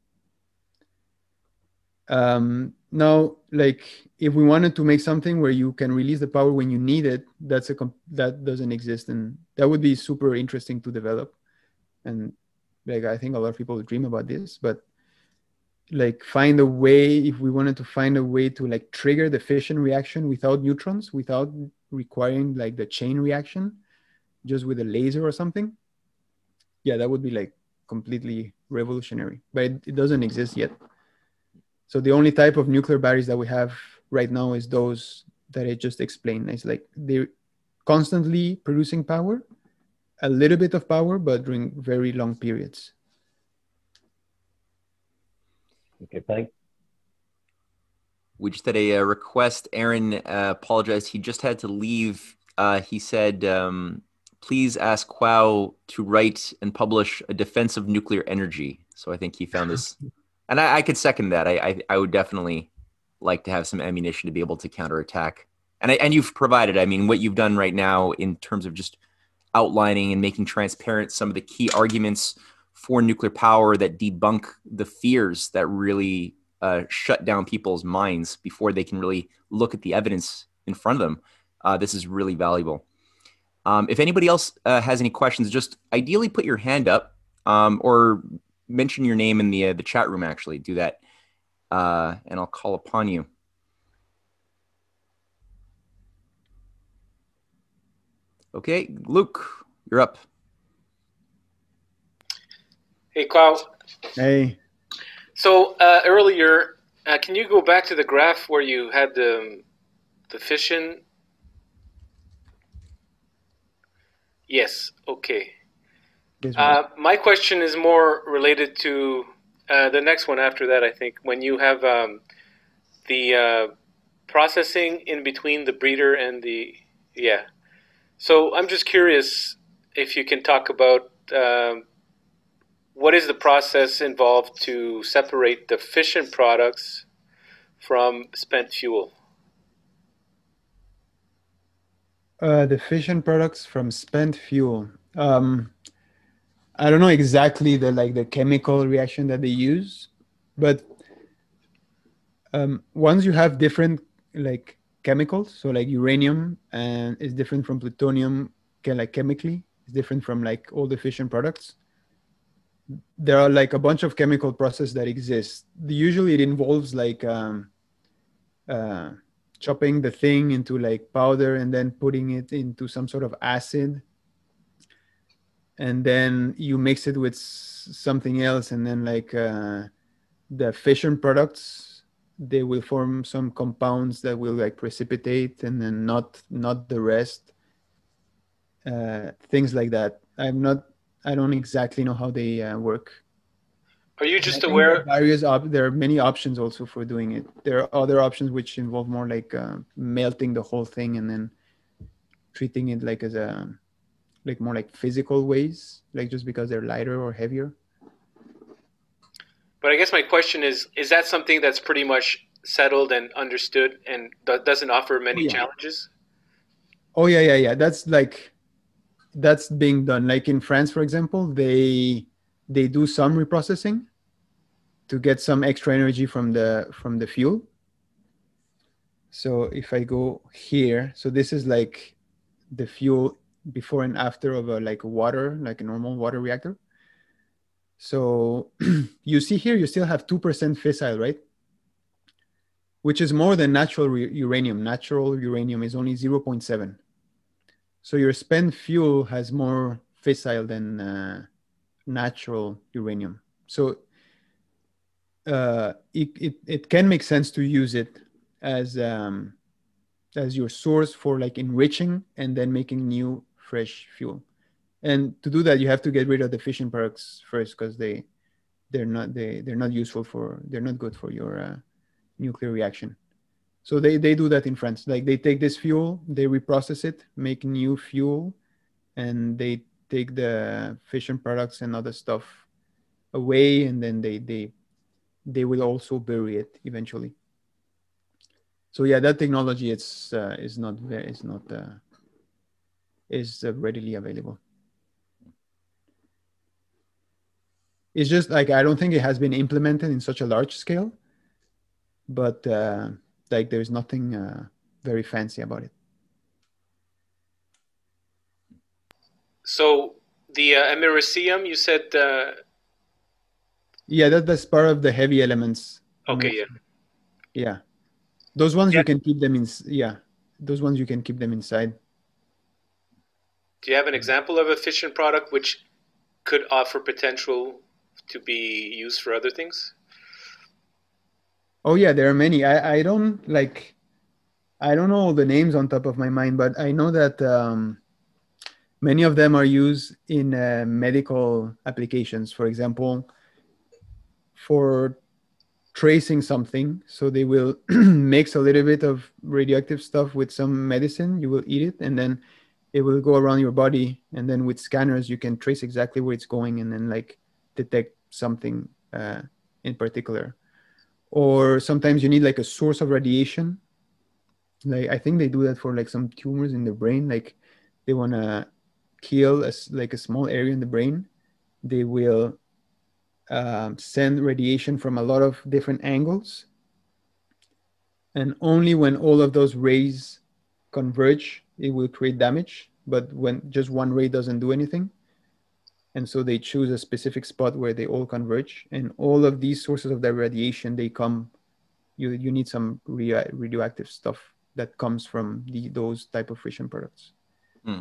Um, now, like if we wanted to make something where you can release the power when you need it, that's a that doesn't exist, and that would be super interesting to develop. And like I think a lot of people dream about this, but like find a way, if we wanted to find a way to like trigger the fission reaction without neutrons, without requiring like the chain reaction, just with a laser or something, yeah, that would be like completely revolutionary, but it, it doesn't exist yet. So the only type of nuclear batteries that we have right now is those that I just explained. It's like they're constantly producing power, a little bit of power, but during very long periods. Okay, thanks. We just had a, uh request. Aaron uh, apologized. He just had to leave. Uh, he said, um, please ask Cuau to write and publish a defense of nuclear energy. So I think he found this. And I, I could second that. I, I I would definitely like to have some ammunition to be able to counterattack. And I, and you've provided, I mean, what you've done right now in terms of just outlining and making transparent some of the key arguments for nuclear power that debunk the fears that really uh, shut down people's minds before they can really look at the evidence in front of them. Uh, this is really valuable. Um, if anybody else uh, has any questions, just ideally put your hand up um, or mention your name in the uh, the chat room. Actually, do that, uh, and I'll call upon you. Okay, Luke, you're up. Hey, Cuau. Hey. So uh, earlier, uh, can you go back to the graph where you had the the fission? Yes. Okay. Uh, my question is more related to uh, the next one after that, I think, when you have um, the uh, processing in between the breeder and the, yeah. So I'm just curious if you can talk about um, what is the process involved to separate the fission products from spent fuel? Uh, the fission products from spent fuel. Um, I don't know exactly the like the chemical reaction that they use, but um, once you have different like chemicals, so like uranium and is different from plutonium, can like chemically, it's different from like all the fission products. There are like a bunch of chemical processes that exist. Usually it involves like um, uh, chopping the thing into like powder and then putting it into some sort of acid. And then you mix it with something else, and then like uh, the fission products, they will form some compounds that will like precipitate, and then not not the rest. Uh, things like that. I'm not. I don't exactly know how they uh, work. Are you just aware? There are various op there are many options also for doing it. There are other options which involve more like uh, melting the whole thing and then treating it like as a like more like physical ways, like just because they're lighter or heavier. But I guess my question is, is that something that's pretty much settled and understood and doesn't offer many oh, yeah. challenges? Oh, yeah, yeah, yeah. That's like, that's being done. Like in France, for example, they they do some reprocessing to get some extra energy from the from the fuel. So if I go here, so this is like the fuel before and after of a like water, like a normal water reactor. So you see here, you still have two percent fissile, right? which is more than natural uranium. Natural uranium is only zero point seven. So your spent fuel has more fissile than uh, natural uranium. So uh, it, it, it can make sense to use it as, um, as your source for like enriching and then making new fresh fuel. And to do that, you have to get rid of the fission products first, because they, they're not, they, they're not useful for, they're not good for your uh, nuclear reaction. So they, they do that in France. Like they take this fuel, they reprocess it, make new fuel, and they take the fission products and other stuff away, and then they they they will also bury it eventually. So yeah, that technology it's uh, is not very is not uh, is uh, readily available. It's just like I don't think it has been implemented in such a large scale, but uh, like there's nothing uh, very fancy about it. So the uh, americium, you said. Uh... Yeah, that, that's part of the heavy elements. Okay, yeah. Yeah. Those ones yeah. you can keep them in, yeah. Those ones you can keep them inside. Do you have an example of a fission product which could offer potential to be used for other things? Oh yeah, there are many. I, I don't like, I don't know the names on top of my mind, but I know that um, many of them are used in uh, medical applications. For example, for tracing something. So they will mix a little bit of radioactive stuff with some medicine. You will eat it, and then it will go around your body. And then with scanners, you can trace exactly where it's going and then like detect something uh, in particular. Or sometimes you need like a source of radiation. Like I think they do that for like some tumors in the brain. Like they want to kill a, like a small area in the brain. They will um, send radiation from a lot of different angles. And only when all of those rays converge, it will create damage. But when just one ray doesn't do anything. And so they choose a specific spot where they all converge. And all of these sources of that radiation, they come, you, you need some radioactive stuff that comes from the, those type of fission products. Hmm.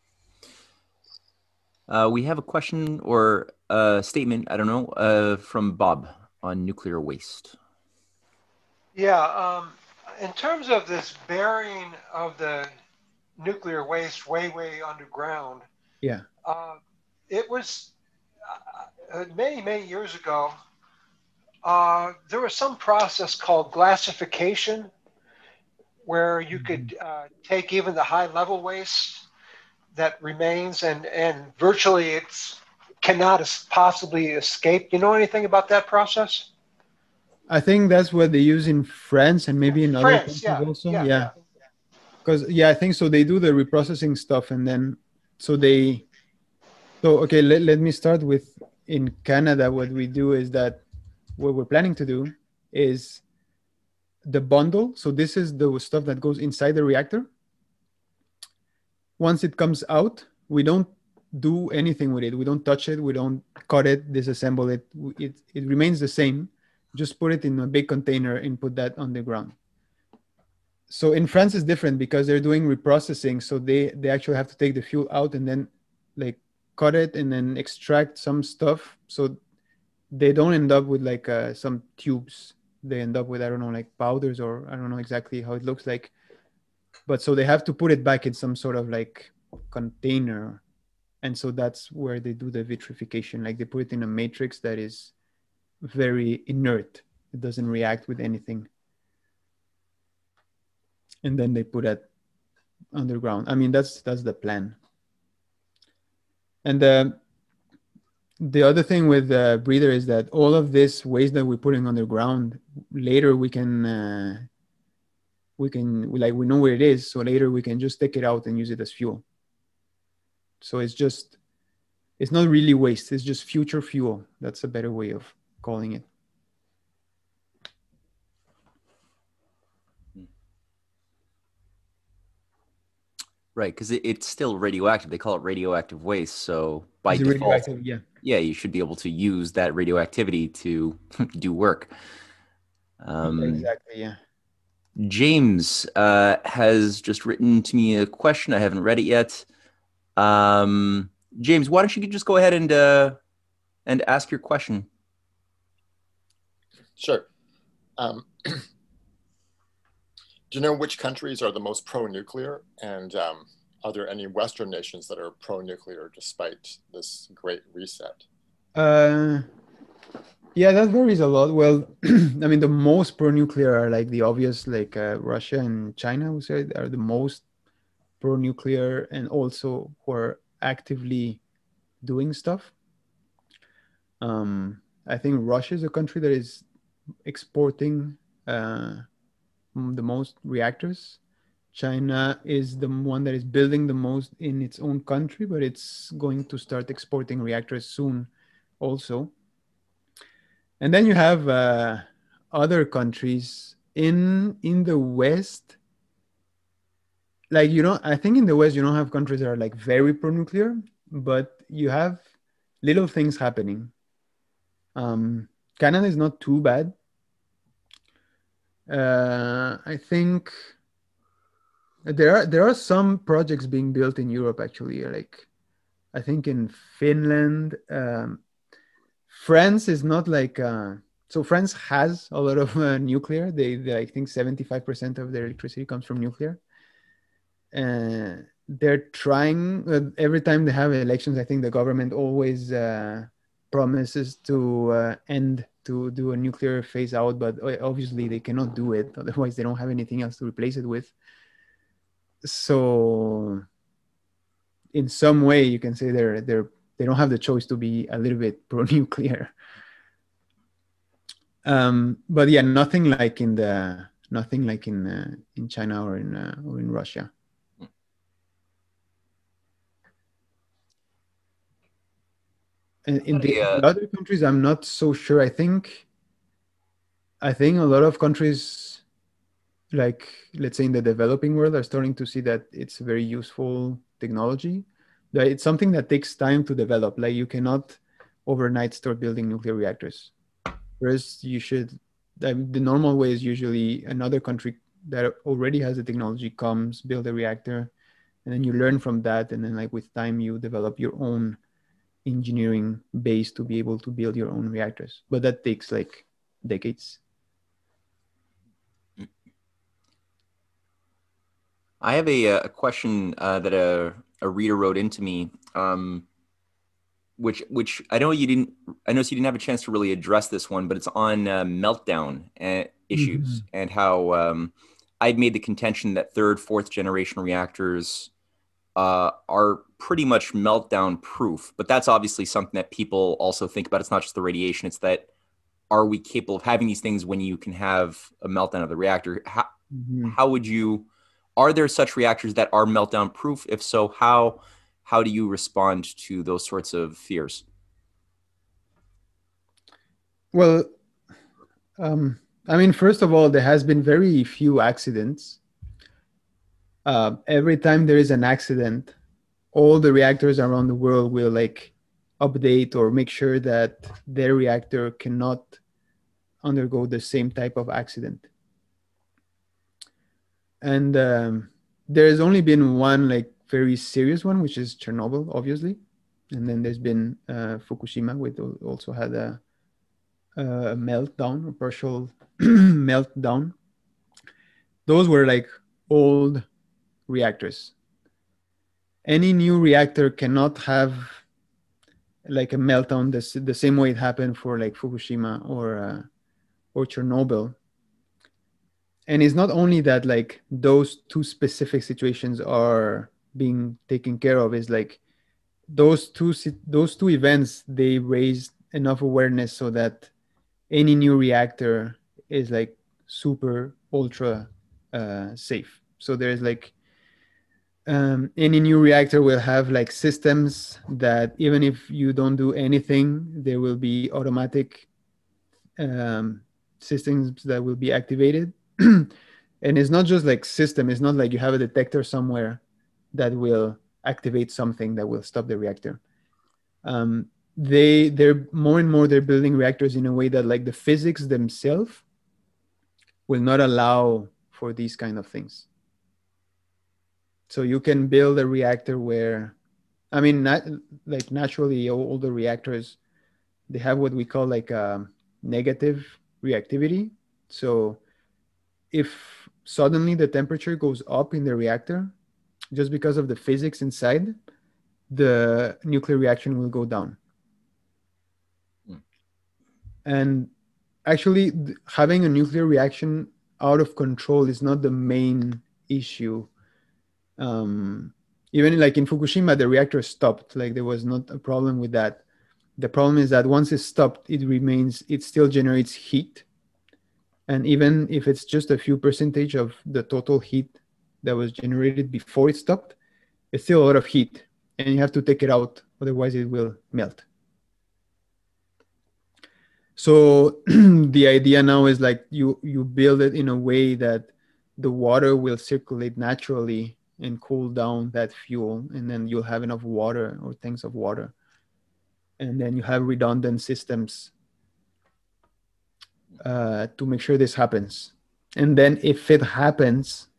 Uh, we have a question or a statement, I don't know, uh, from Bob on nuclear waste. Yeah, um, in terms of this burying of the nuclear waste way, way underground. Yeah. Uh, it was uh, many, many years ago, uh, there was some process called glassification where you could uh, take even the high level waste that remains and, and virtually it's cannot possibly escape. You know anything about that process? I think that's what they use in France and maybe in France, other countries yeah, also. Yeah. Yeah. Because, yeah. yeah, I think so. They do the reprocessing stuff and then, so they, so, okay, let, let me start with in Canada, what we do is that what we're planning to do is the bundle. So this is the stuff that goes inside the reactor. Once it comes out, we don't do anything with it. We don't touch it. We don't cut it, disassemble it. It, it remains the same. Just put it in a big container and put that on the ground. So in France it's different because they're doing reprocessing. So they, they actually have to take the fuel out and then like cut it and then extract some stuff. So they don't end up with like uh, some tubes. They end up with, I don't know, like powders or I don't know exactly how it looks like. But so they have to put it back in some sort of like container. And so that's where they do the vitrification. Like they put it in a matrix that is very inert. It doesn't react with anything. And then they put it underground. I mean, that's that's the plan. And uh, the other thing with uh, breather is that all of this waste that we're putting underground, later we can, uh, we can, like we know where it is. So later we can just take it out and use it as fuel. So it's just, it's not really waste. It's just future fuel. That's a better way of calling it. Right, because it, it's still radioactive. They call it radioactive waste. So by Is it default, radioactive? Yeah. yeah, you should be able to use that radioactivity to do work. Um, exactly, yeah. James uh, has just written to me a question. I haven't read it yet. Um, James, why don't you just go ahead and uh, and ask your question? Sure. Um, do you know which countries are the most pro-nuclear, and um, are there any Western nations that are pro-nuclear despite this great reset? Uh, yeah, that varies a lot. Well, I mean, the most pro-nuclear are like the obvious, like uh, Russia and China, we say, are the most pro-nuclear and also who are actively doing stuff. Um, I think Russia is a country that is exporting uh, the most reactors. China is the one that is building the most in its own country, but it's going to start exporting reactors soon also. And then you have uh, other countries in in the West. Like, you don't, I think in the West, you don't have countries that are like very pro-nuclear, but you have little things happening. Um, Canada is not too bad. Uh, I think there are there are some projects being built in Europe actually. Like, I think in Finland, um, France is not like uh, so. France has a lot of uh, nuclear. They, they I think seventy-five percent of their electricity comes from nuclear. Uh, they're trying uh, every time they have elections. I think the government always uh, promises to uh, end to do a nuclear phase out, but obviously they cannot do it. Otherwise, they don't have anything else to replace it with. So, in some way, you can say they're they're they don't have the choice to be a little bit pro-nuclear. Um, but yeah, nothing like in the nothing like in uh, in China or in uh, or in Russia. In, in the, uh, the other countries, I'm not so sure. I think, I think a lot of countries, like let's say in the developing world, are starting to see that it's a very useful technology. That it's something that takes time to develop. Like, you cannot overnight start building nuclear reactors. First, you should. The, the normal way is usually another country that already has the technology comes, build a reactor, and then you learn from that, and then like with time you develop your own engineering base to be able to build your own reactors, but that takes like decades. I have a, a question uh, that a, a reader wrote into me, um, which which I know you didn't. I know you didn't have a chance to really address this one, but it's on uh, meltdown uh, issues mm-hmm. and how um, I'd made the contention that third, fourth generation reactors Uh, are pretty much meltdown proof, but that's obviously something that people also think about. It's not just the radiation, it's that are we capable of having these things when you can have a meltdown of the reactor? How, mm-hmm. how would you, are there such reactors that are meltdown proof? If so, how, how do you respond to those sorts of fears? Well, um, I mean, first of all, there has been very few accidents. Uh, every time there is an accident, all the reactors around the world will like update or make sure that their reactor cannot undergo the same type of accident. And um, there's only been one like very serious one, which is Chernobyl, obviously. And then there's been uh, Fukushima, which also had a, a meltdown, a partial meltdown. Those were like old reactors. Any new reactor cannot have like a meltdown the, the same way it happened for like Fukushima or uh, or Chernobyl. And it's not only that like those two specific situations are being taken care of, is like those two those two events, they raised enough awareness so that any new reactor is like super ultra uh, safe. So there's like Um, any new reactor will have like systems that even if you don't do anything, there will be automatic um, systems that will be activated. And it's not just like system. It's not like you have a detector somewhere that will activate something that will stop the reactor. Um, they, they're more and more, they're building reactors in a way that like the physics themselves will not allow for these kind of things. So you can build a reactor where, I mean, not, like naturally all, all the reactors, they have what we call like a negative reactivity. So if suddenly the temperature goes up in the reactor, just because of the physics inside, the nuclear reaction will go down. Mm. And actually having a nuclear reaction out of control is not the main issue. Um, even like in Fukushima, the reactor stopped, like there was not a problem with that. The problem is that once it's stopped, it remains, it still generates heat. And even if it's just a few percentage of the total heat that was generated before it stopped, it's still a lot of heat and you have to take it out, otherwise it will melt. So the idea now is like you, you build it in a way that the water will circulate naturally and cool down that fuel. And then you'll have enough water or tanks of water. And then you have redundant systems uh, to make sure this happens. And then if it happens,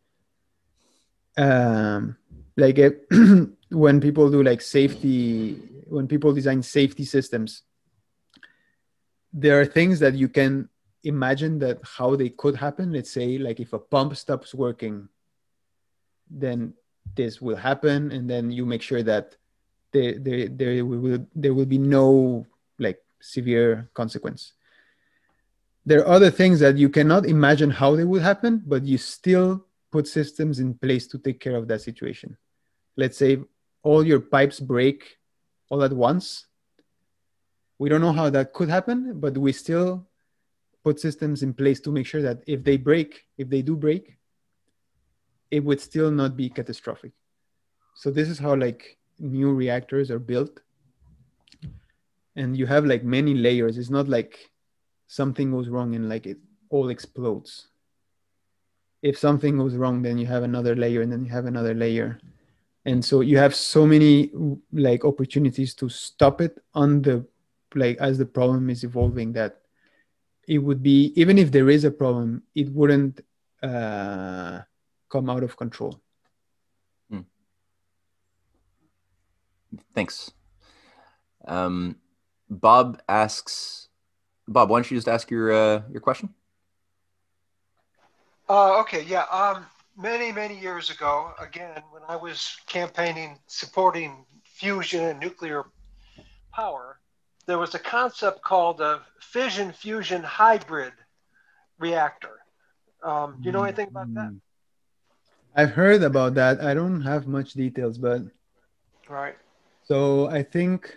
um, like it, when people do like safety, when people design safety systems, there are things that you can imagine that how they could happen. Let's say like if a pump stops working, then this will happen. And then you make sure that there, there, there, will, there will be no like severe consequence. There are other things that you cannot imagine how they will happen, but you still put systems in place to take care of that situation. Let's say all your pipes break all at once. We don't know how that could happen, but we still put systems in place to make sure that if they break, if they do break, it would still not be catastrophic. So this is how like new reactors are built. And you have like many layers. It's not like something goes wrong and like it all explodes. If something goes wrong, then you have another layer and then you have another layer. And so you have so many like opportunities to stop it on the, like as the problem is evolving, that it would be, even if there is a problem, it wouldn't uh, come out of control. Hmm. Thanks. Um, Bob asks, Bob, why don't you just ask your uh, your question? Uh, okay, yeah. Um, many, many years ago, again, when I was campaigning, supporting fusion and nuclear power, there was a concept called a fission-fusion hybrid reactor. Um, do you know anything about that? I've heard about that. I don't have much details, but right. So I think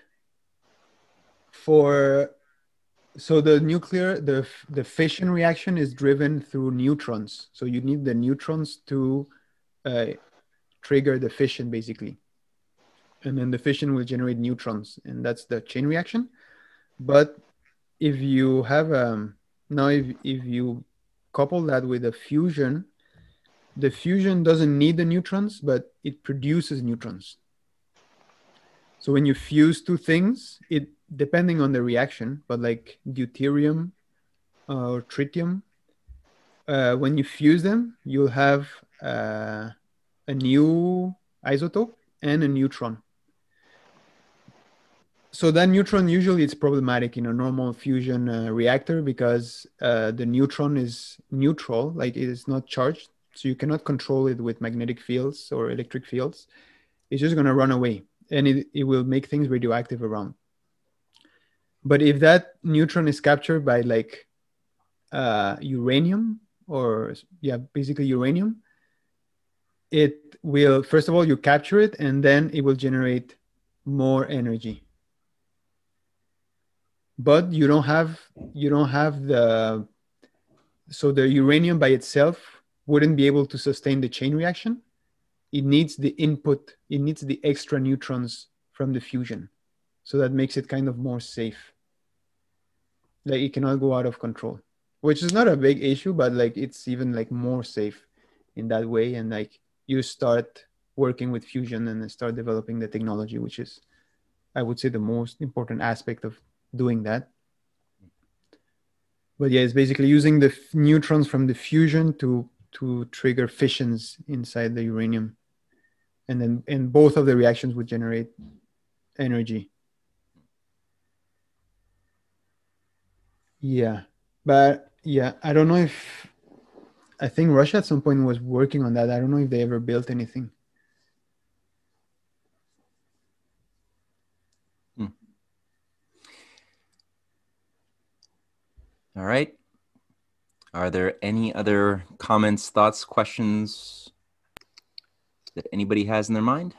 for so the nuclear the the fission reaction is driven through neutrons. So you need the neutrons to uh, trigger the fission, basically, and then the fission will generate neutrons, and that's the chain reaction. But if you have um now if if you couple that with a fusion, the fusion doesn't need the neutrons, but it produces neutrons. So when you fuse two things, it depending on the reaction, but like deuterium uh, or tritium, uh, when you fuse them, you'll have uh, a new isotope and a neutron. So that neutron, usually it's problematic in a normal fusion uh, reactor because uh, the neutron is neutral, like it is not charged. So you cannot control it with magnetic fields or electric fields. It's just going to run away, and it, it will make things radioactive around. But if that neutron is captured by like uh, uranium or yeah, basically uranium, it will, first of all, you capture it and then it will generate more energy. But you don't have, you don't have the, so the uranium by itself wouldn't be able to sustain the chain reaction. It needs the input, it needs the extra neutrons from the fusion. So that makes it kind of more safe. Like it cannot go out of control, which is not a big issue, but like it's even like more safe in that way. And like you start working with fusion and then start developing the technology, which is, I would say, the most important aspect of doing that. But yeah, it's basically using the neutrons from the fusion to to trigger fissions inside the uranium. And then and both of the reactions would generate energy. Yeah, but yeah, I don't know if, I think Russia at some point was working on that. I don't know if they ever built anything. Hmm. All right. Are there any other comments, thoughts, questions that anybody has in their mind?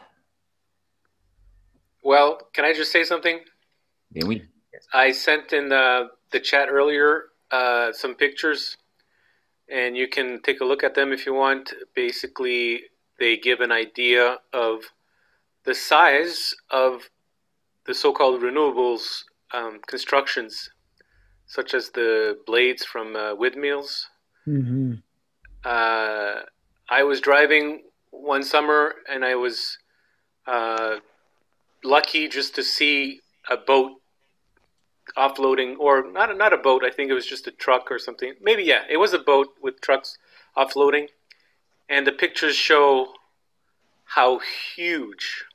Well, can I just say something? Yeah, we. I sent in uh, the chat earlier uh, some pictures, and you can take a look at them if you want. Basically, they give an idea of the size of the so-called renewables um, constructions, such as the blades from uh, windmills. Mm-hmm. Uh, I was driving one summer, and I was uh, lucky just to see a boat offloading, or not, not a boat, I think it was just a truck or something. Maybe, yeah, it was a boat with trucks offloading. And the pictures show how huge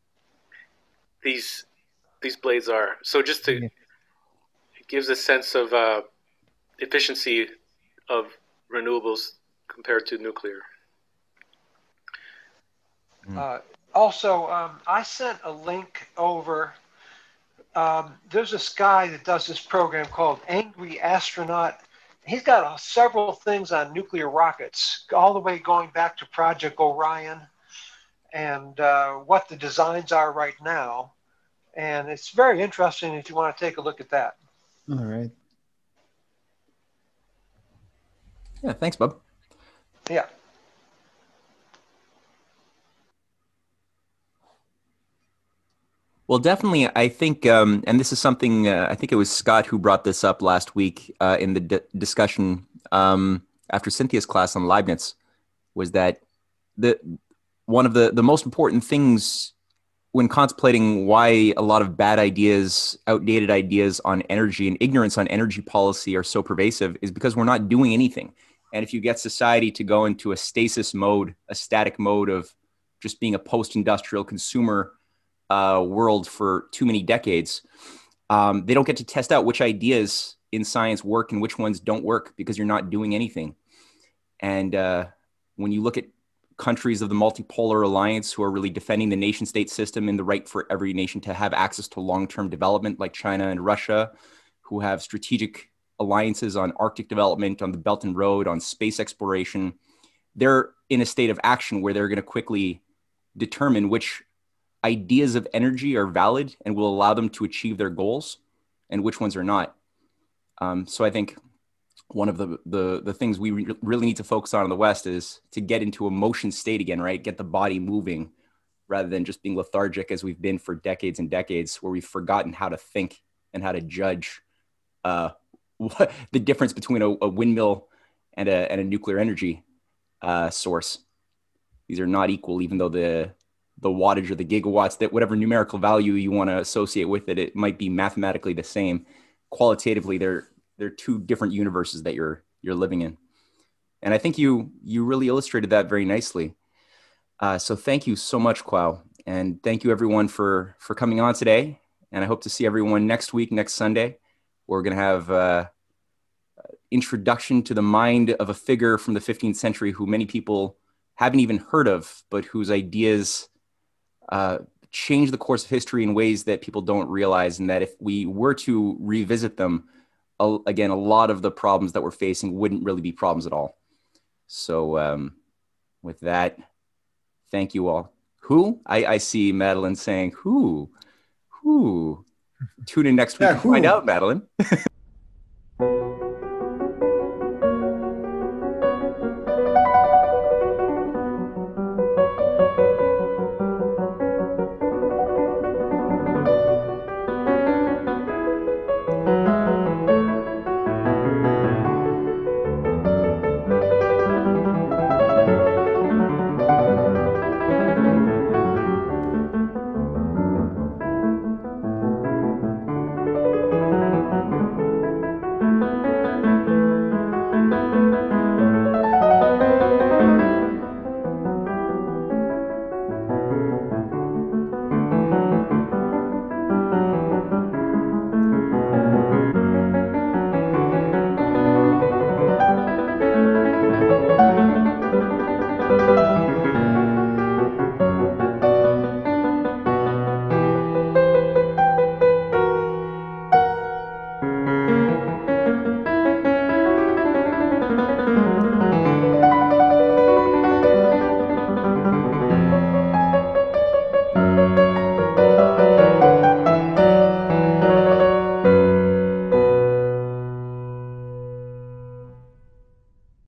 these these blades are. So just to, Yeah. it gives a sense of uh, efficiency of renewables compared to nuclear. Uh, also, um, I sent a link over. Um, there's this guy that does this program called Angry Astronaut. He's got uh, several things on nuclear rockets, all the way going back to Project Orion and uh, what the designs are right now. And it's very interesting if you want to take a look at that. All right. Yeah, thanks, Bob. Yeah. Well, definitely, I think, um, and this is something, uh, I think it was Scott who brought this up last week uh, in the d discussion um, after Cynthia's class on Leibniz, was that the one of the, the most important things when contemplating why a lot of bad ideas, outdated ideas on energy and ignorance on energy policy are so pervasive is because we're not doing anything. And if you get society to go into a stasis mode, a static mode of just being a post-industrial consumer uh, world for too many decades, um, they don't get to test out which ideas in science work and which ones don't work because you're not doing anything. And uh, when you look at countries of the multipolar alliance who are really defending the nation state system and the right for every nation to have access to long-term development, like China and Russia, who have strategic alliances on Arctic development, on the Belt and Road, on space exploration, they're in a state of action where they're going to quickly determine which ideas of energy are valid and will allow them to achieve their goals and which ones are not. Um, so I think one of the, the, the things we re really need to focus on in the West is to get into a motion state again, right? Get the body moving rather than just being lethargic as we've been for decades and decades, where we've forgotten how to think and how to judge uh, what the difference between a, a windmill and a, and a nuclear energy uh, source. These are not equal, even though the, the wattage or the gigawatts, that whatever numerical value you want to associate with it, it might be mathematically the same. Qualitatively, they're they're two different universes that you're you're living in. And I think you you really illustrated that very nicely. Uh, so thank you so much, Cuau. And thank you everyone for for coming on today. And I hope to see everyone next week, next Sunday. We're going to have uh, introduction to the mind of a figure from the fifteenth century who many people haven't even heard of, but whose ideas uh, change the course of history in ways that people don't realize. And that if we were to revisit them, uh, again, a lot of the problems that we're facing wouldn't really be problems at all. So um, with that, thank you all. Who? I, I see Madeline saying, who? Who? Tune in next week Yeah, to find who? out, Madeline.